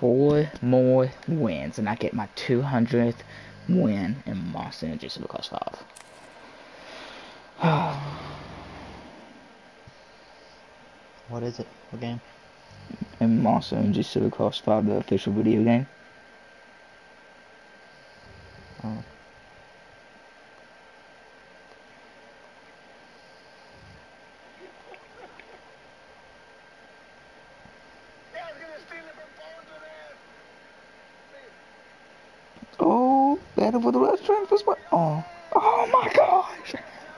four more wins, and I get my two hundredth win in Monster Energy Supercross five. What is it? What game? In Monster Energy Supercross five, the official video game. Oh. Oh, battle for the restaurant for spot. Oh, oh my gosh!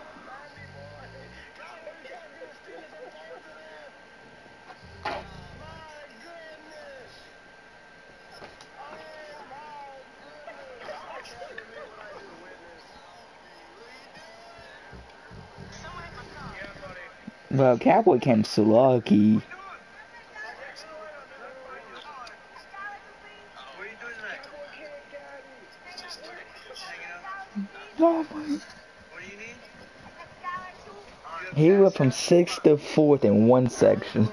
Well, Cowboy came so lucky. Oh my. He went from sixth to fourth in one section.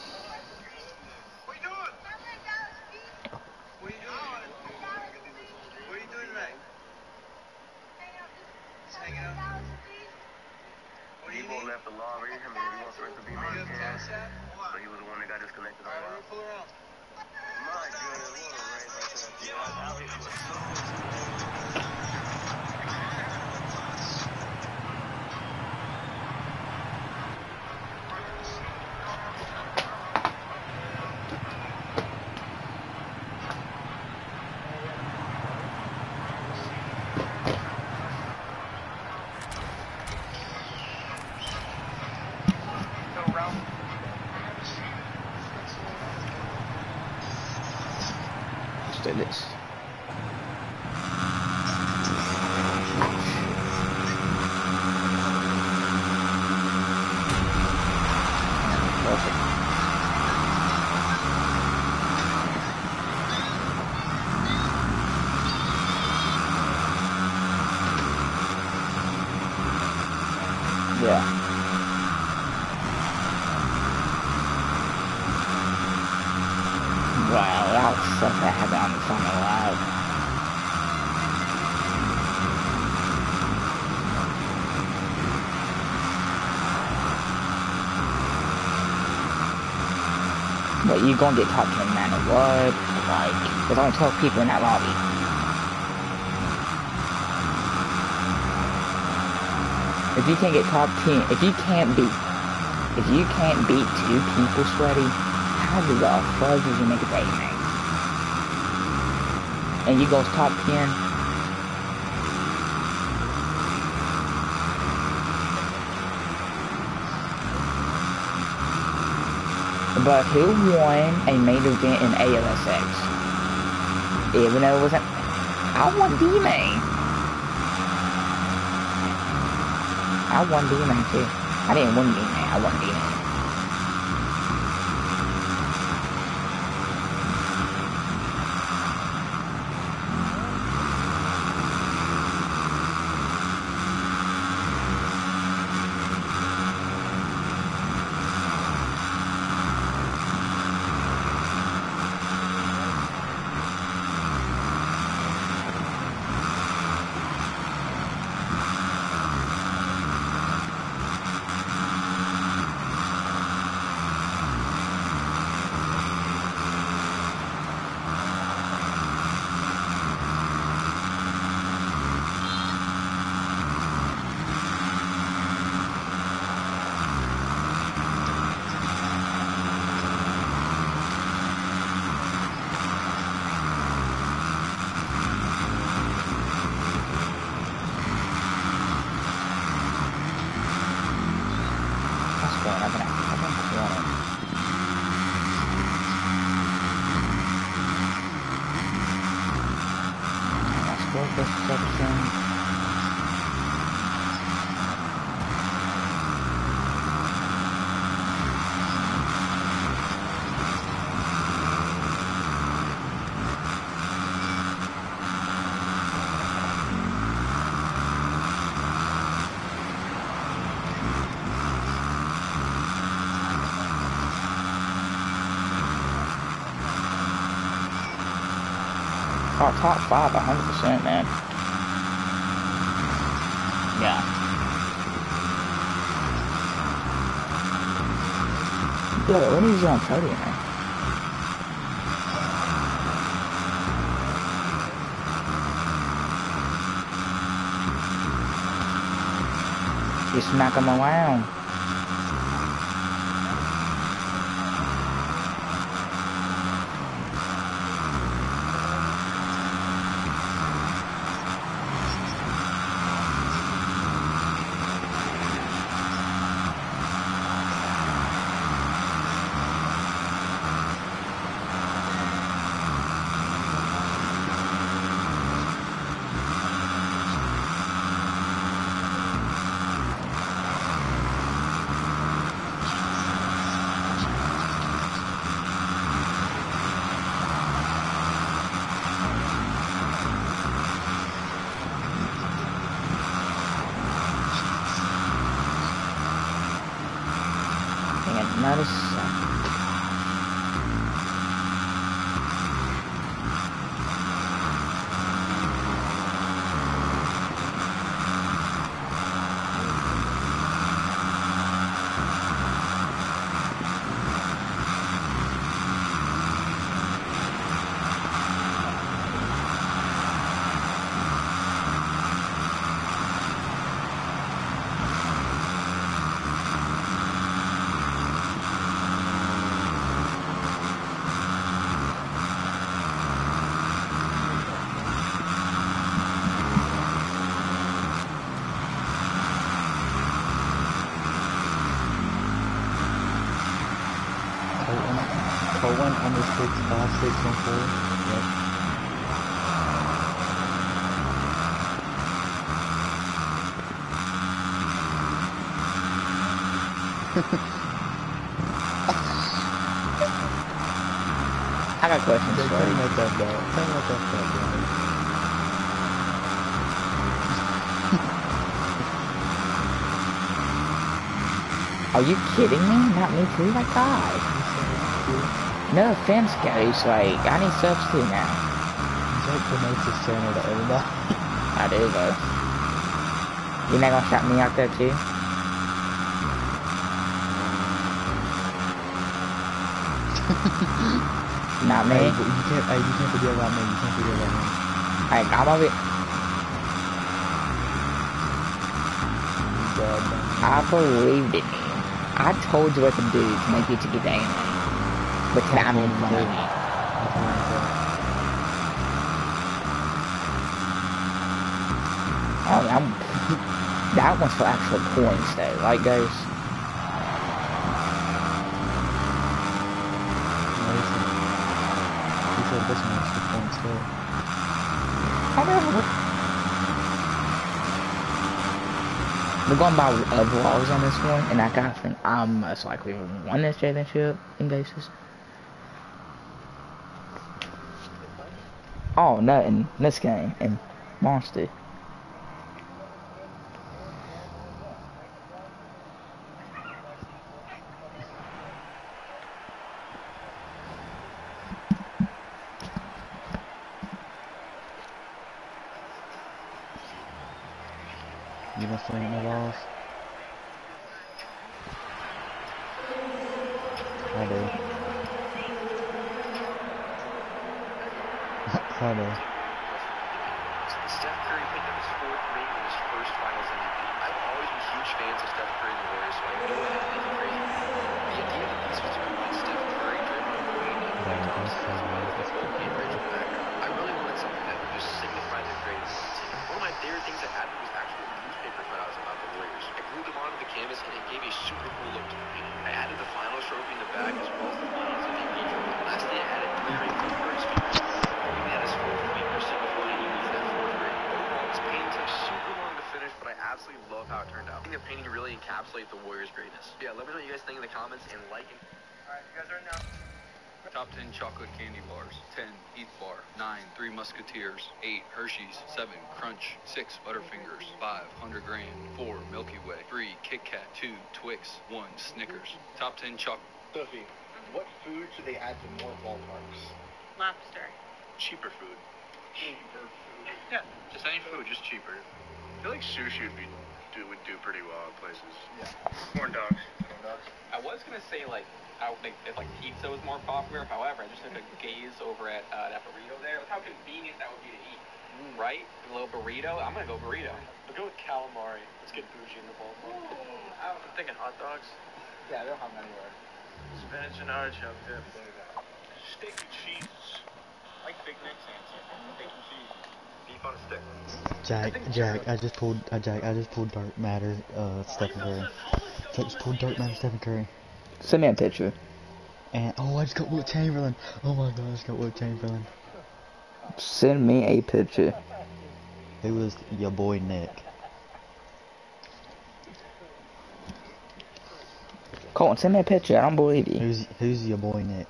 Let's do this. Perfect. Yeah. Wow, that was such a head on the front alive. But you gonna get top ten no matter what. Like, there's only twelve people in that lobby. If you can't get top ten, if you can't beat, if you can't beat two people, Sweaty, how the fuck did you make it eight, man? And you goes top ten. But who won a main event in A L S X? Even though it wasn't, I won D-Main. I won D-Main too. I didn't win D-Main, I won D-Main. This section. Oh, top five, one hundred percent, man. Yeah. Yo, when is he on podium, man? You smack him around. Not a second. Cohen under six, five, six, one, four. Yep. I got questions for you. Tell me about that, bro. Tell me about that, bro. Are you kidding me? Not me too? My God. No offense, guys. Like, I need subs too now. Jake promotes his channel to everybody. I do, though. You not gonna shout me out there too? Not me. Hey, you can't. Hey, you can't forget about me. You can't forget about me. Hey, I'm of it. I believed in you. I told you what to do to make you to get angry. But today I'm in front of me. Oh, I'm, that one's for actual points though, right guys? He said this one's for points too. I know. We're going by overalls on this one, and I gotta think I'm most likely won this championship in cases. Oh, nothing. This game and Monster. You gonna swing my balls? I do. I do. Steph Curry picked up his fourth ring in his first Finals M V P. I've always been huge fans of Steph Curry and the Warriors, so I knew it had to be crazy. The idea that these was to combine Steph Curry dribbling away and playing top six with a full game Rachel background. I really wanted something that would just signify their greatness. One of my favorite things that happened was actual newspaper cutouts about the Warriors. I glued them onto the canvas and it gave a super cool look to the painting. I added the Finals trophy in the back as well as the Finals M V P trophy. Lastly, I added three rings of Curry's fingers. Even had his fourth finger signifying he needs that fourth ring. Overall, this painting took super long to finish, but I absolutely love how it turned out. I think the painting really encapsulates the Warriors' greatness. Yeah, let me know what you guys think in the comments and like and... Alright, you guys are now. Top ten chocolate candy bars. ten Heath Bar. nine Three Musketeers. eight Hershey's. seven Crunch. six Butterfingers. five Hundred Grand. four Milky Way. three Kit Kat. two Twix. one Snickers. Top ten chocolate. Sophie, what food should they add to more ballparks? Lobster. Cheaper food. Yeah, just any food, just cheaper. I feel like sushi would be do would do pretty well at places. Yeah. Corn dogs. Corn dogs. I was gonna say like I would think if like pizza was more popular. However, I just took a gaze over at uh, that burrito there. Look how convenient that would be to eat. Mm. Right? A little burrito. I'm gonna go burrito. We'll go with calamari. Let's get bougie in the ballpark. I'm thinking hot dogs. Yeah, they don't have them anywhere. Spinach and artichoke dip. Steak and cheese. I like Big Nick's answer. Steak and cheese. Beef on a stick. Jack, Jack, I just pulled, uh, Jack, I just pulled Dark Matter, uh, Stephen Curry. Jack just pulled Dark Matter, Stephen Curry. Send me a picture. And, oh, I just got Wilt Chamberlain. Oh my god, I just got Wilt Chamberlain. Send me a picture. Who was your boy Nick? Colin, send me a picture. I don't believe you. Who's, who's your boy Nick?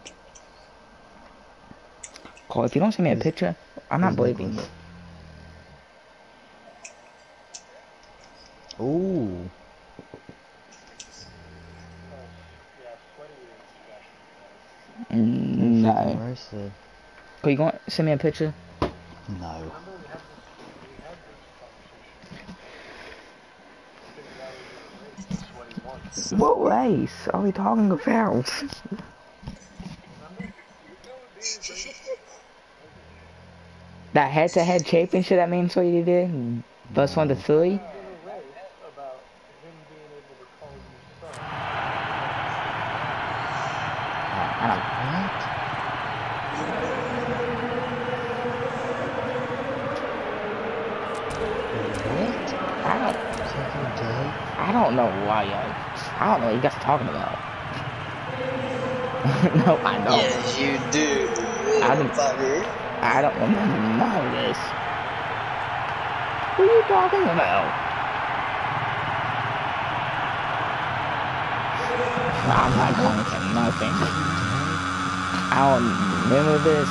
Cole, if you don't send me a picture, I'm not believing you. Ooh. Mm, no. Are you going to send me a picture? No. What race are we talking about? That head-to-head championship, that means what you did? Plus one to three? I don't I don't, I don't know why y'all, I don't know what you guys are talking about. No, I don't. Yes, you do. I don't, I don't remember none of this. What are you talking about? I'm not going for nothing. I don't remember this.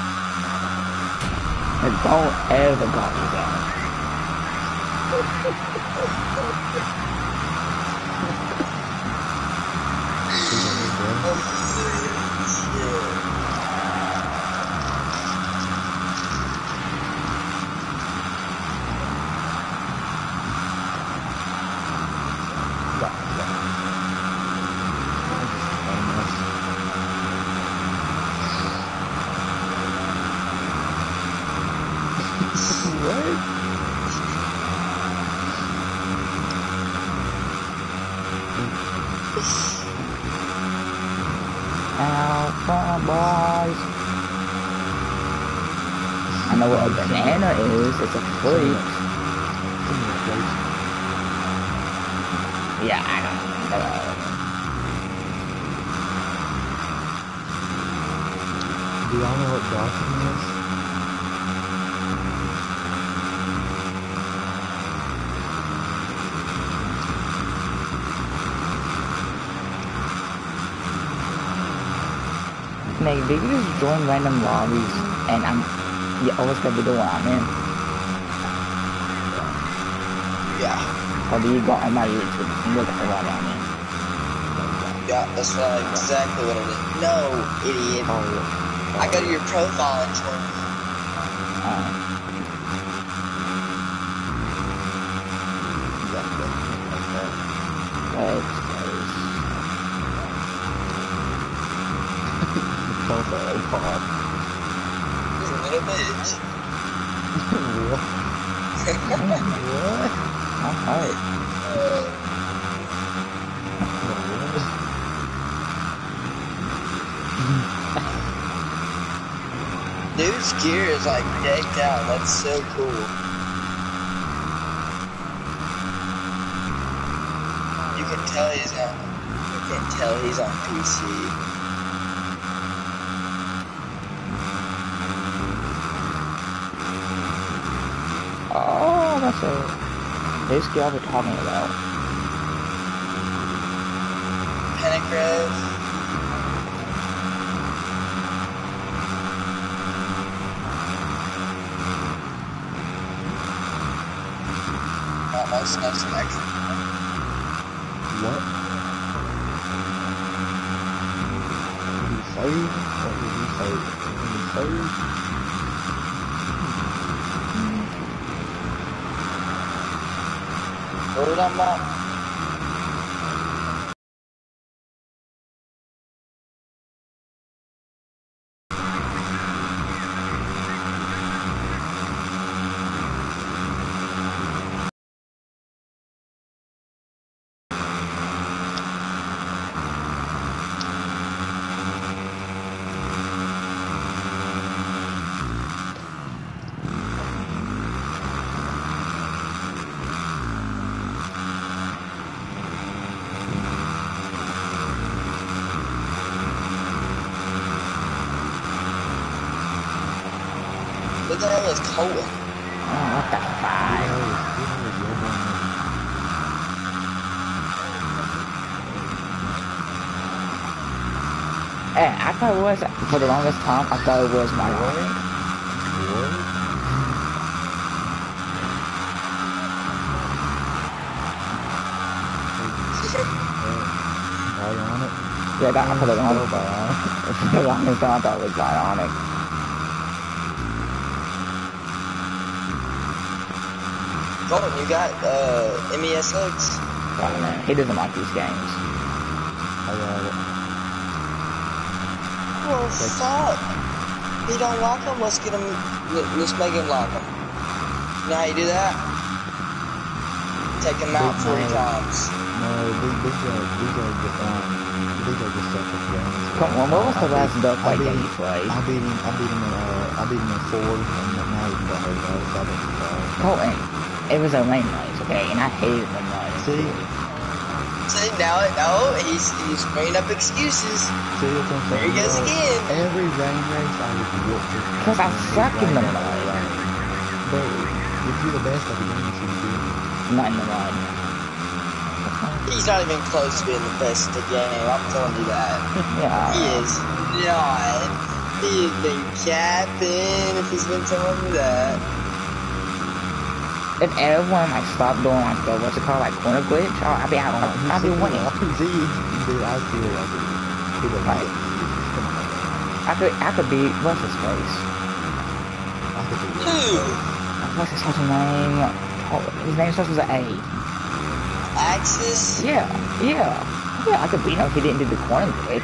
And don't ever call me that. Alpha boys. I know what a banana is. It's a fruit. Yeah, I don't know. Do y'all know what Dawson is? Like, they just join random lobbies, and I'm, you always gotta be the one I'm in. Yeah. Or do you go on my YouTube and look at the lobby I'm in? Yeah, that's not exactly what it is. No, idiot. Oh, yeah. I go to your profile and join. Uh, Let's Don't say A pop. You're a little bitch. What? What? I'm hurt. Dude's gear is like decked out. That's so cool. You can tell he's on. You can tell he's on P C. Oh, that's a basically all we're talking about. Pentagrove. Not much nice connection. What? Did he say? What did he say? Did he say? What are we talking about? What the hell is Cohen? Oh, what the fuck? Hey, I thought it was, for the longest time, I thought it was my own. Bionic? Yeah, that, for the longest time, for the longest time, I thought it was Bionic. Colin, you got uh, M E S X? I don't know. He doesn't like these games. I got it. Well, fuck. He don't like him. Let's get him. Let's make him like him. You know how you do that? Take him out Big forty no. times. No, these, these are, these are just, um, these are just separate games. Come on, what was the last duck fight beat game him- you played? I beat him, I beat him in, uh, I beat him in four, and now he's got hurt out, so I didn't try. Colton, it was a lane race, okay, and I hated the noise. See? See, now, no, he's, he's bringing up excuses. See, that's what I'm There he saying? goes Bro, again. Every rain race, I would whoop this. Because I suck in the mud. mud. Bro, if you're the best at the game, you should be good. Not in the mud. He's not even close to being the best at the game. I'm telling you that. Yeah. He is not. He has been capping if he's been telling me that. If everyone like stopped doing like the what's it called like corner glitch, I'll, I'll be out. I'll, I'll be winning. See, dude, I feel like it. He doesn't Like, get excuses. Come on. I could I could beat what's his face? I could be Who? What's his fucking name? Oh, his name starts with an A. Axis? Yeah, yeah, yeah. I could beat him if he didn't do the corner glitch.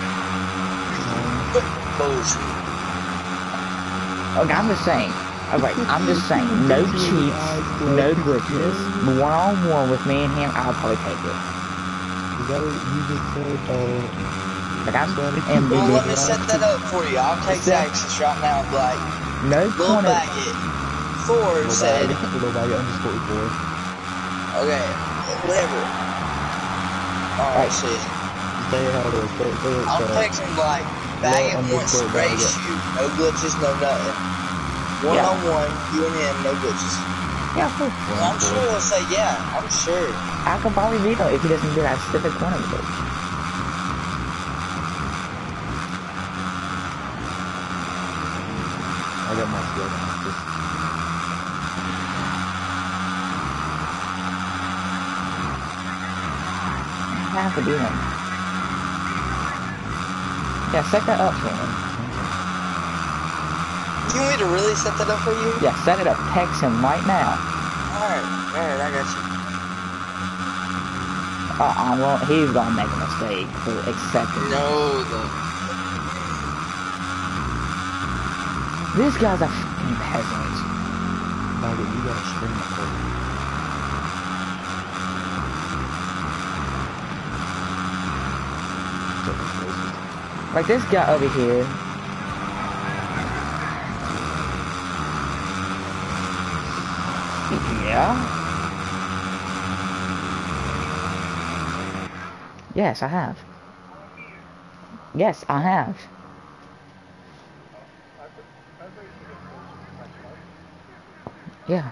Bullshit. Okay, I'm just saying. Alright, I'm just saying. No cheats, no glitches. One on one with me and him, I'll probably take it. Is that what you just said? Uh, Like I'm and Well, let me set that up for you. I'll take Set- Axis right now and be like, no Lil corner. Baggett, Ford said, Little Baggy underscore four. okay, whatever. Alright, shit. Say it how it is. Say it, say it. I'll uh, text him like, Baggett Lil wants underscore straight Baggett. shoot, no glitches, no nothing. One Yeah. on one, you and him, no glitches. Yeah, of course. And I'm sure he'll say, yeah, I'm sure. I could probably beat him if he doesn't do that stupid corner glitch. I got my skill. Just, I have to beat him. Yeah, set that up for him. You want me to really set that up for you? Yeah, set it up. Text him right now. Alright, alright, I got you. Uh-uh, well, he's gonna make a mistake for accepting. No, the... This guy's a fucking peasant. Baggy, you gotta stream it for me. Like this guy over here. Yeah. Yes, I have. Yes, I have. Yeah.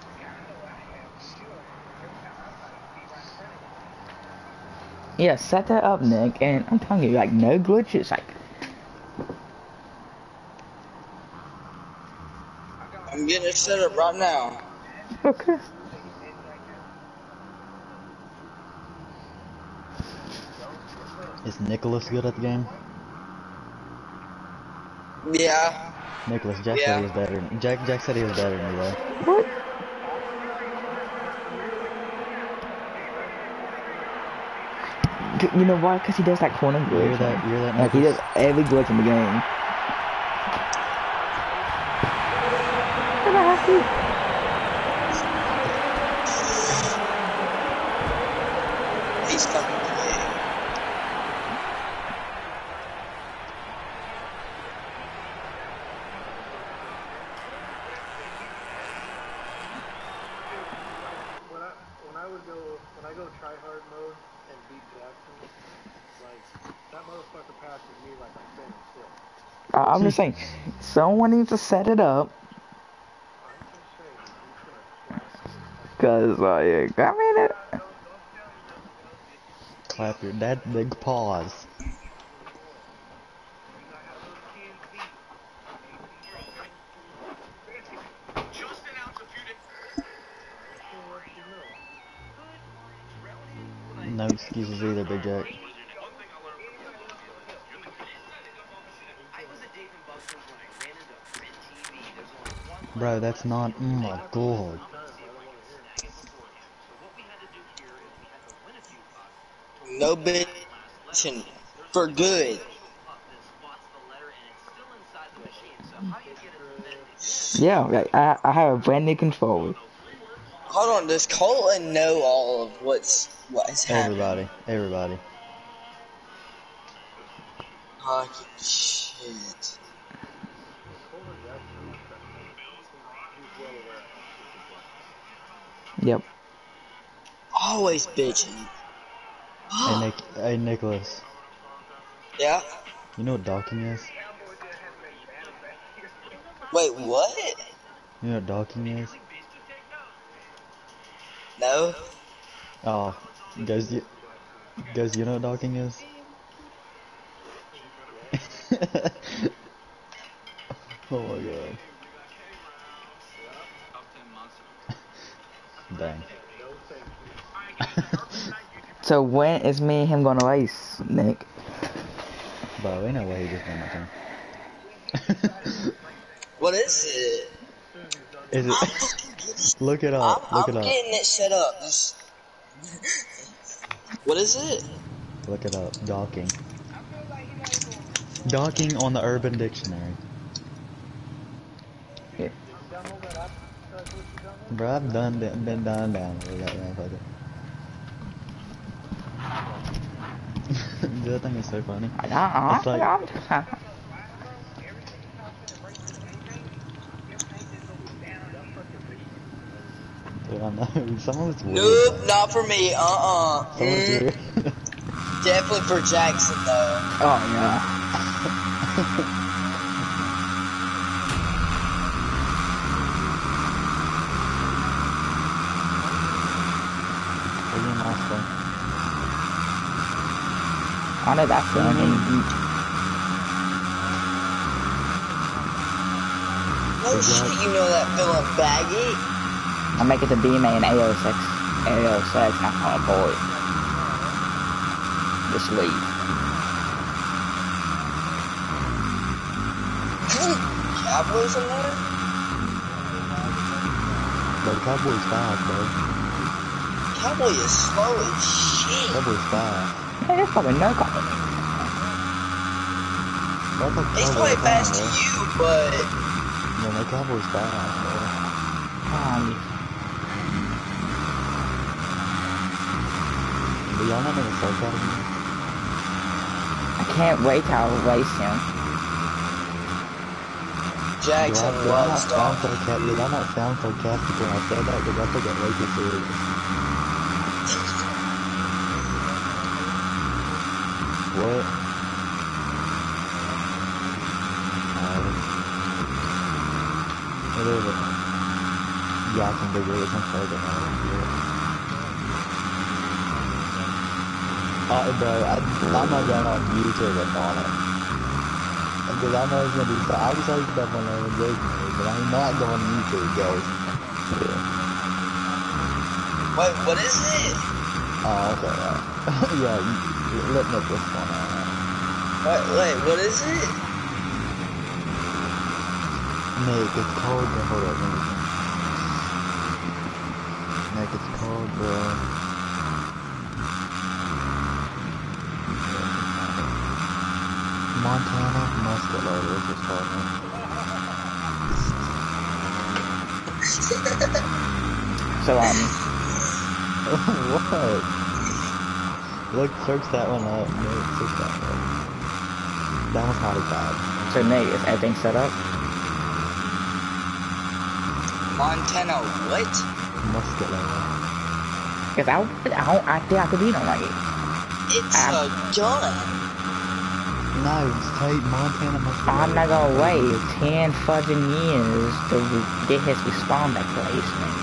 Yeah, set that up, Nick, and I'm telling you, like, no glitches, like, I'm getting it set up right now. okay. Is Nicholas good at the game? Yeah. Nicholas, Jack Yeah. said he was better. Jack, Jack said he was better than you, though. What? You know why? Because he does that corner glitch. You're that, you're that Like, he does every glitch in the game. And I have to. He's coming to me. When I when I would go when I go try hard mode and beat Jackson, like that motherfucker passes me like I'm standing still. I- I'm just saying, someone needs to set it up. Cause like, I mean it. Clap your that big paws. No excuses either, Big Jack. Bro, that's not. Oh my god. No bitching for good. Yeah, like, I I have a brand new controller. Hold on, does Colton know all of what's what is happening? Everybody, everybody. Fucking shit. Yep. Always bitching. Hey Nick, hey Nicholas. Yeah. You know what docking is? Wait, what? You know what docking is? No. Oh, guys, you, guys, you know what docking is? Oh my god. Dang. So when is me and him gonna race, Nick? Bro, ain't no way he just won that thing. What is it? Is it? Look it up. I'm, Look I'm it up. getting it set up. Just... What is it? Look it up. Docking. Docking on the Urban Dictionary. Yeah. Bro, I've done been done down with that motherfucker. Dude, that thing is so funny. I, I, It's like, I, dude, I know. Some of it's weird. Nope, not for me. Uh-uh. Some of it's Mm, weird. definitely for Jackson, though. Oh, yeah. We're getting lost though. I know that feeling. No shit, you know that feeling, baggy. I make it to B M A and A O six. A O six, and I call it boy. Just leave. Cowboys in there? Bro, Cowboy's fast, bro. Cowboy is slow as shit. Cowboy's fast. Hey, there's probably no copy. Bro, I thought He's Cowboy probably was fast to fast, you, but... bro. No, no, Cowboy's fast, bro. Um, But y'all not gonna start that again? I can't wait till I race him. Jackson do I, do I not loves sound dog. sarcastic? Did I not sound sarcastic when I said that? Because I took it way too serious. What? Uh, what is it? Jackson Bigger or some sort of Uh, bro, I, I'm not going on YouTube and on it. Because I know it's gonna be so. I can tell you stuff on there with Disney, but I'm not going on YouTube, guys. Yeah. Wait, what is it? Oh, okay, right. Yeah, you, let me this one out. Wait, wait, what is it? Nick, it's called, hold up, let me see. Nick, it's called, bro. Montana musket loader, it's just called me. So, um, What? Look, search that one up. No, search that one up. That one's not as bad. so Nate, is everything set up? Montana what? Musket loader. Cause I, I don't, I think I could beat him like it. It's I'm, a gun. No, take Montana musket loader. I'm not gonna wait ten fucking years to get his respawn back place, man.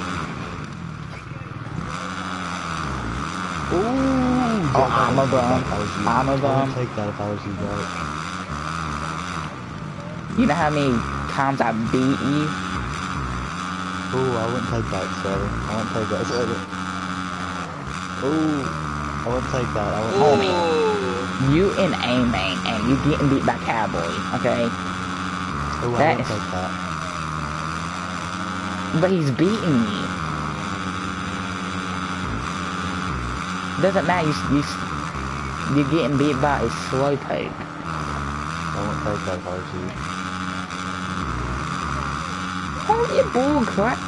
Ooh! Oh, I'm a bum. I'm a I would bum. take that if I was you, bro. You know how many times I beat you? Ooh, I wouldn't take that, Sweaty. I wouldn't take that, Sweaty. Ooh, I wouldn't take that. I wouldn't Homie, take you in A-Main and you getting beat by Cowboy, okay? that. Ooh, I That wouldn't is, take that. but he's beating you. Doesn't matter, you, you, you're getting beat by a slowpoke. I wouldn't take that if I was you. Oh, you bull crap.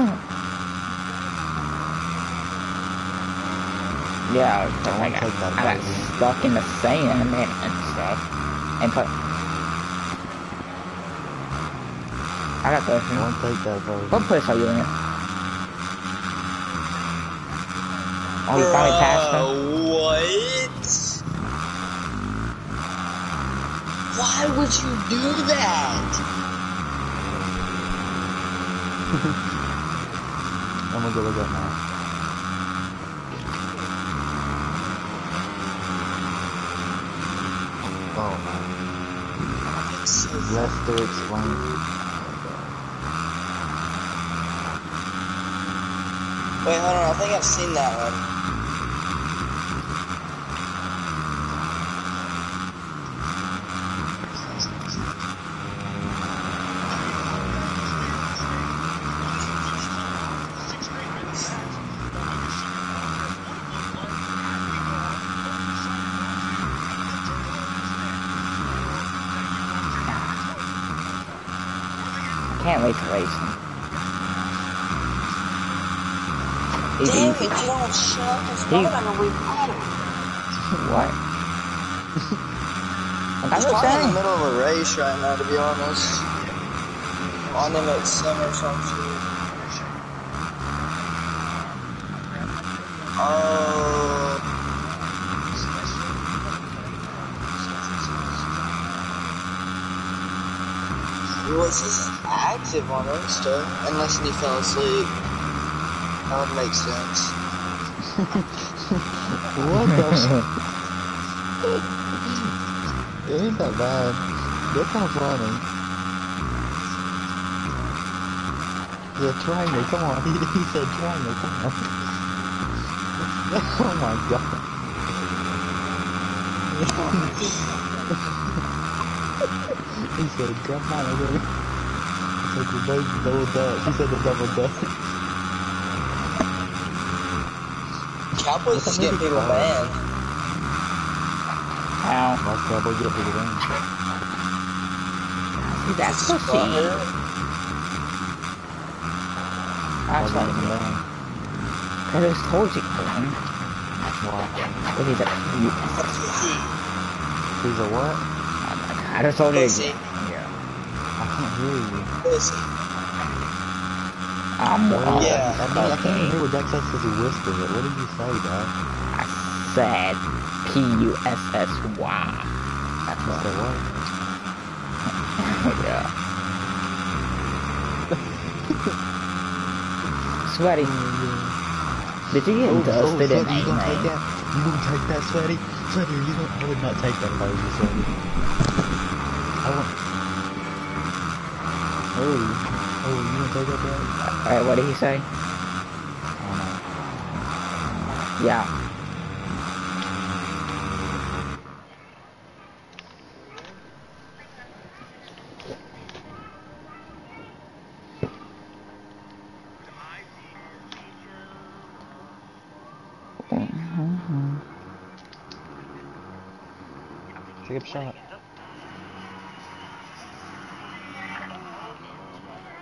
Yeah, I, I won't got, take that I got baby. stuck in the sand and, and stuff. And put. I got the. I won't take that if I was What you. place are you in? Oh, you finally passed her? What? Why would you do that? I'm gonna go look up now. Oh man. Lester explained. Wait, hold on. I think I've seen that one. Can't wait to race him. He's Damn easy. it, you don't shut this He- door and we got him. What? I'm That's just what I'm probably in saying. the middle of a race right now, to be honest. On them at Sim or something. Oh. He was just active on Insta, unless he fell asleep. That would make sense. What the? It ain't that bad. They're kind of funny. Yeah, triangle, come on. He, he said triangle, come on. Oh my god. He said, come on, okay. He said the baby double dutch. He said the double dutch. Cowboys just getting people banned. How? Why Cowboy get people banned? See, that's Just pussy. butthurt. That's Why like, get them banned? cause I just told you, man. Why? What is it? You, He's a what? I just told you. Pussy. Yeah. I can't hear you. Pussy. I'm, What uh, did you- Yeah. I, mean, I can't okay. hear what Jack says because he whispered it. What did you say, Dad? I said P U S S Y. That's You what. said what? Yeah. Sweaty. Did you get Oh, dusted oh, in Sweaty, you gonna take A-Main? that? You gonna take that, Sweaty? Sweaty, you gonna? I would not take that if I was you, Sweaty. I want. Oh, oh, you gonna take that, Dad? Alright, what did he say? I don't know. Yeah. Take a shot.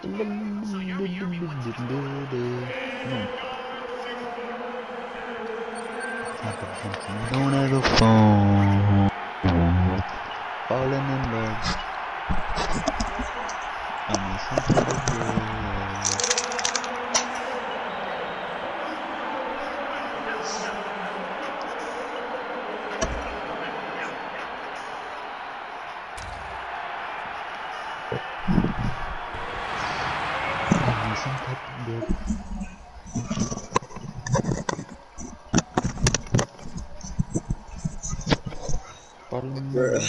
Don't have a phone. Falling in love. I need something to do. I need some type of dip. Falling in love.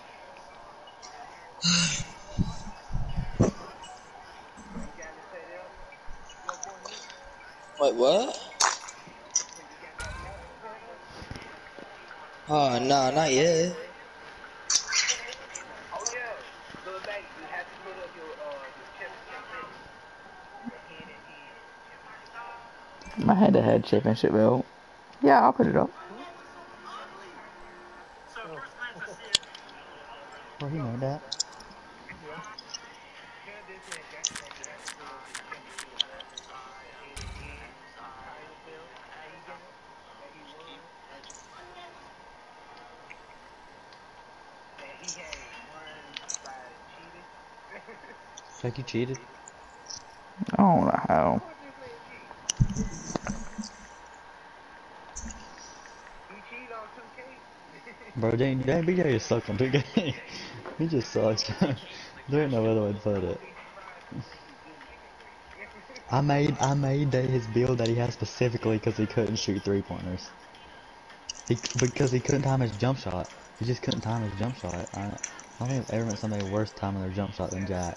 Wait, what? Oh, no, not yet. My head-to-head championship belt. Yeah, I'll put it up. Well, he know that. Like you cheated? I don't know how. Bro, dang, dang, B J just sucks on two K. He just sucks. There ain't no other way to put it. I made, I made that his build that he has specifically because he couldn't shoot three pointers. He, because he couldn't time his jump shot. He just couldn't time his jump shot. I, I don't think I've ever met somebody worse timing their jump shot than Jack.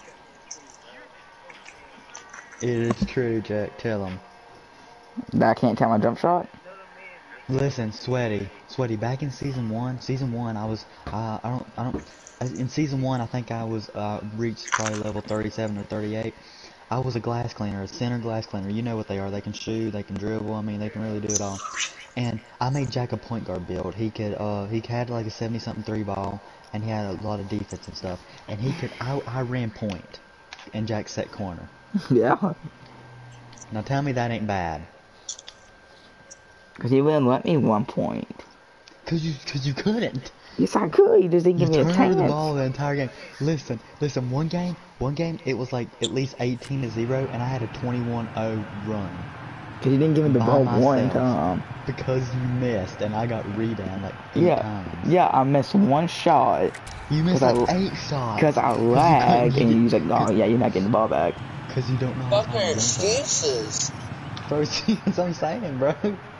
It is true, Jack. Tell him. That I can't tell my jump shot? Listen, Sweaty, Sweaty. Back in season one, season one, I was, uh, I don't, I don't. In season one, I think I was uh, reached probably level thirty-seven or thirty-eight. I was a glass cleaner, a center glass cleaner. You know what they are. They can shoot, they can dribble. I mean, they can really do it all. And I made Jack a point guard build. He could, uh, he had like a seventy something three ball, and he had a lot of defense and stuff. And he could, I, I ran point, and Jack set corner. Yeah. Now tell me that ain't bad. Cause he wouldn't let me one point. Cause you, cause you couldn't. Yes, I could. He just didn't give me a chance. You turned the ball the entire game. Listen, listen. One game, one game, it was like at least eighteen to zero, and I had a twenty-one oh run. Cause you didn't give me the ball myself. one time. Because you missed, and I got rebound like eight yeah. times. Yeah, I missed one shot. You missed like I, eight shots. Cause I lagged, and you was like, "Oh yeah, you're not getting the ball back." Cause you don't know how Fuck your excuses. Bro, see what I'm saying, bro.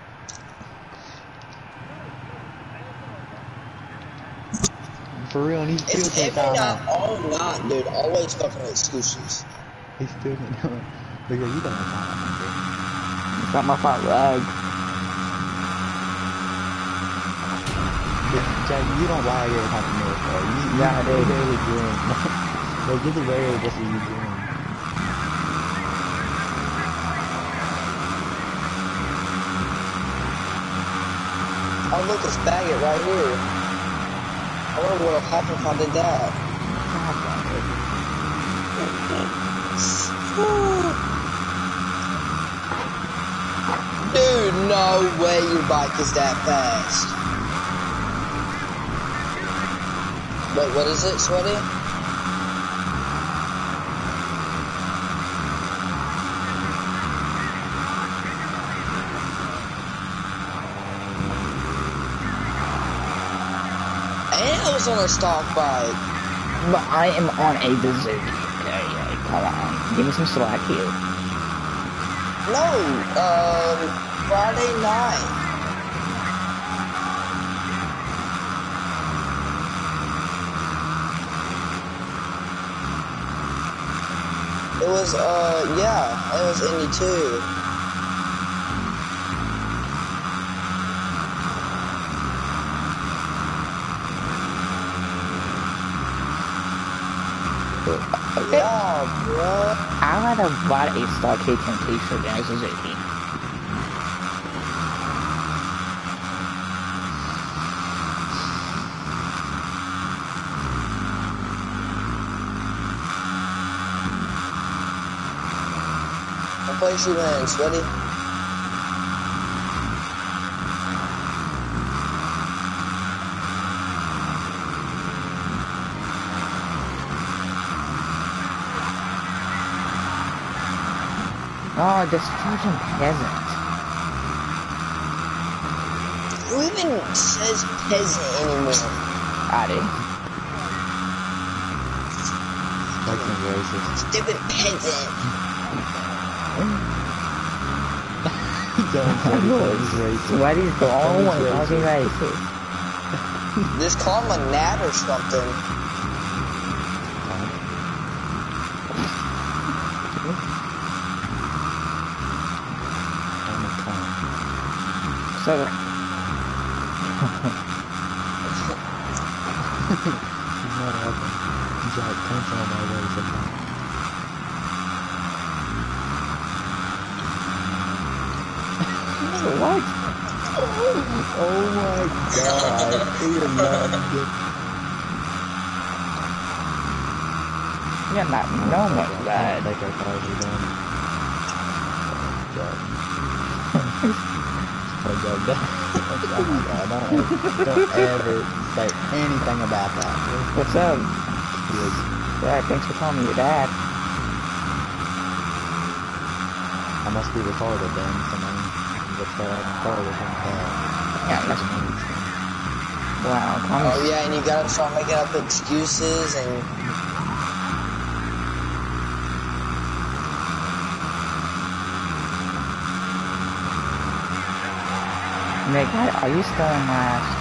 For real, and he still It's can't every time night, all night, dude. Always fucking excuses. He still can't do it. But yeah, you don't have time, bro. It's not my fault, lag. Jack, you don't lie every time you miss, bro. You, yeah, I did. Barely doing. Like, this is rarely just what you doing. Oh, look, it's Baggett right here. I wonder what will happen if I did that. Dude, no way your bike is that fast. Wait, what is it, Sweaty? I was on a stock bike. But I am on a bazooka. Okay, come on. Give me some slack here. No, um, Friday night. It was, uh, yeah, it was Indy too. Okay. Yeah, bro. I would have bought a Starcade Temptation than a Suzuki. place you in, Sweaty? Oh, this fucking peasant. Who even says peasant anymore? I do. Fucking racist. Stupid peasant. Sweaty's the only one fucking racist. Just call him a gnat or something. So, He's not helping. He's like punching on my way sometimes. what? Oh my god. You're not You're not no much bad. I think our cars are done. Oh god. Oh my god. Don't, don't ever say anything about that. What's up? Yes. Dad, thanks for calling me your dad. I must be retarded then. Somebody that's uh, retarded and uh, Yeah, that's wow. Call me. Oh yeah, and you gotta start making up excuses and. Nick, are you still in last?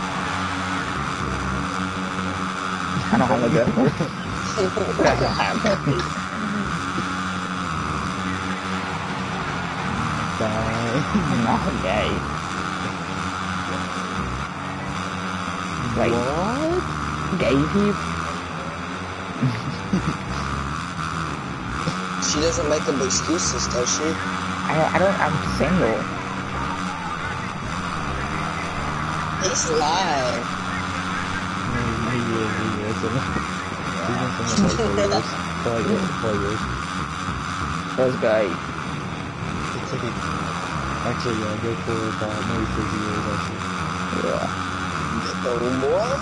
I don't have a good one. I don't have it. Not gay. Like, what? Gay people? She doesn't make up excuses, does she? I, I don't, I'm single. He's lying. He is, he is. He's been single for four years. For like four years. That's gay. It's like a, actually, yeah, go for about maybe fifty years, actually. Yeah. Oh, what?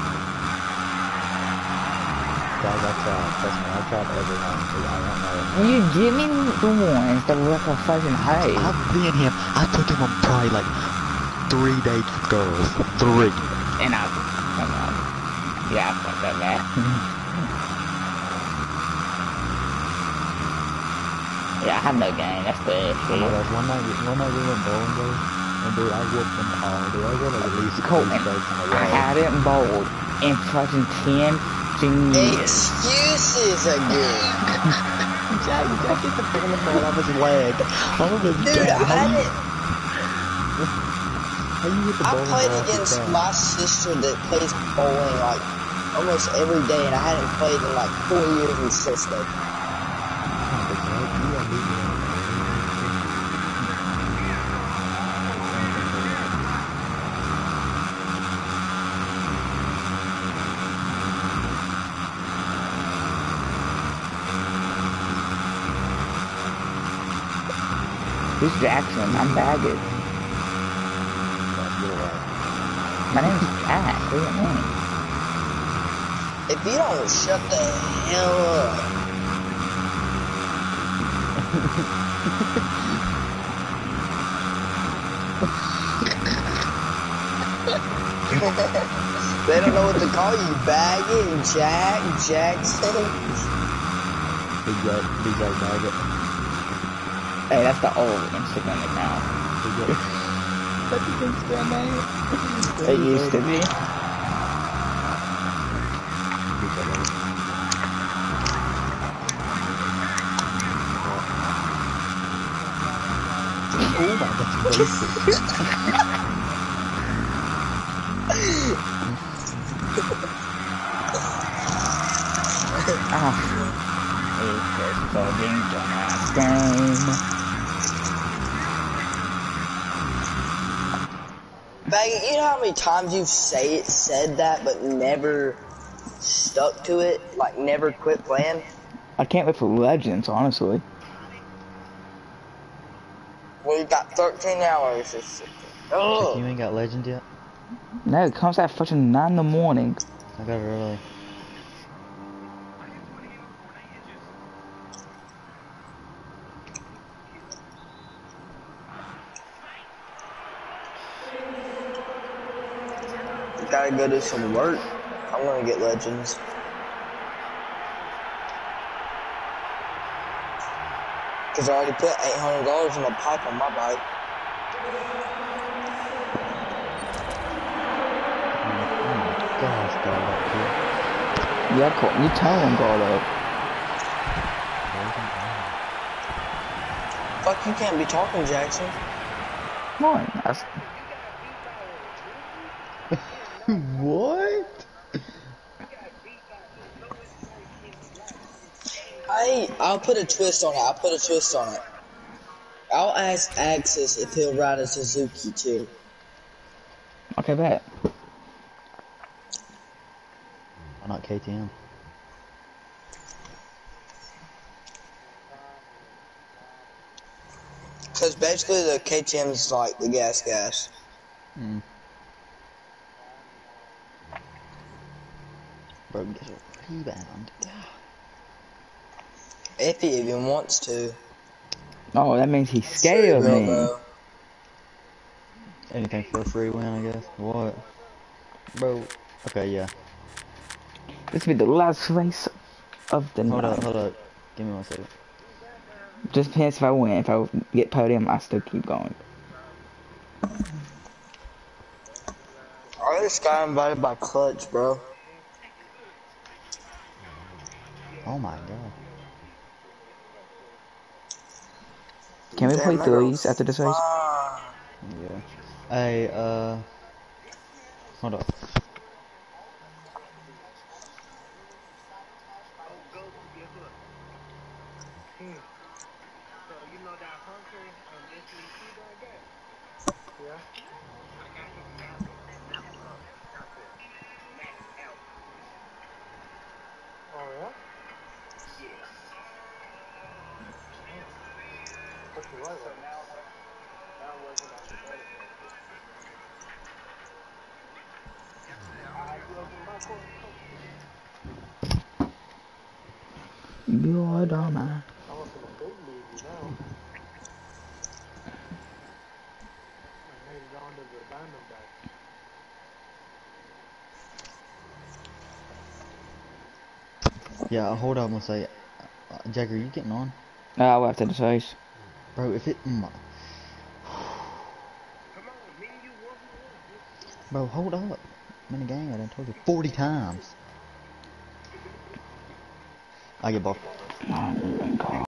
Guys, I tried. Trust me, I tried everyone. I don't know. You give me the ones that look like fucking high. I've been him. I took him on probably like three dates with girls. Three. And I, come on. Yeah, I fucked up, man. Yeah, I have no game. That's the issue. Oh my gosh, one night, one night we went bowling, bro. And dude, I whooped them all. Dude, I got like at least Cool, three man. strikes in a I row. had it bowled in fucking ten years. Excuses are good. Jack, Jack hit the bowling ball off his leg. All of his Dude, back. I How you- didn't. How you hit the I bowling played ball off his against back? my sister that plays bowling like almost every day, and I hadn't played in like four years with sister. Who's Jackson? I'm Baggett. My name's Jack. What do you mean? If you don't shut the hell up. They don't know what to call you. Baggett, Jack, Jackson. Big Jack, Big Jack Baggett. Hey, that's the old Instagram account. Big Jack. That's the Instagram name. It used to be. Big Jack Baggett. Oh my god, that's racist. Ah. It's just fucking dumbass game. Baggett, you know how many times you've say it, said that but never stuck to it? Like never quit playing? I can't wait for Legends, honestly. got thirteen hours. It's, Check, you ain't got Legends yet? No, it comes at fucking nine in the morning. I got it early. Gotta go do some work. I'm gonna get Legends. Cause I already put eight hundred dollars in the pipe on my bike. Gosh, God, that Yeah, cool. You tell him, God, Fuck, you can't be talking, Jackson. Why? That's... What? I, I'll put a twist on it. I'll put a twist on it. I'll ask Axis if he'll ride a Suzuki too. Okay, bet. Why not K T M? Cause basically the K T M is like the gas gas. Hmm. Bro, get a rebound. If he even wants to. Oh, that means he's scared of me. Bro. Anything for a free win, I guess. What? Bro. Okay, yeah. This will be the last race of the Hold night. up, hold up. Give me one second. Just depends if I win. If I get podium, I still keep going. I just got invited by Clutch, bro. Oh my god. Can we play Damn, threes after this race? Yeah. Hey, uh... Hold up. So you know that Hunter and S E C that guy? Yeah. Oh yeah? Yeah. What's your right one? Now I'm working on the better one. I you open my court coach. You're the man. I was in the big league now. I made it on to the Diamondbacks. Yeah, hold on one second. Uh, Jack, are you getting on? No, after this race. Bro, if it... Mm, bro, hold up. I'm in the game, I done told you forty times. I get ball. Oh my god.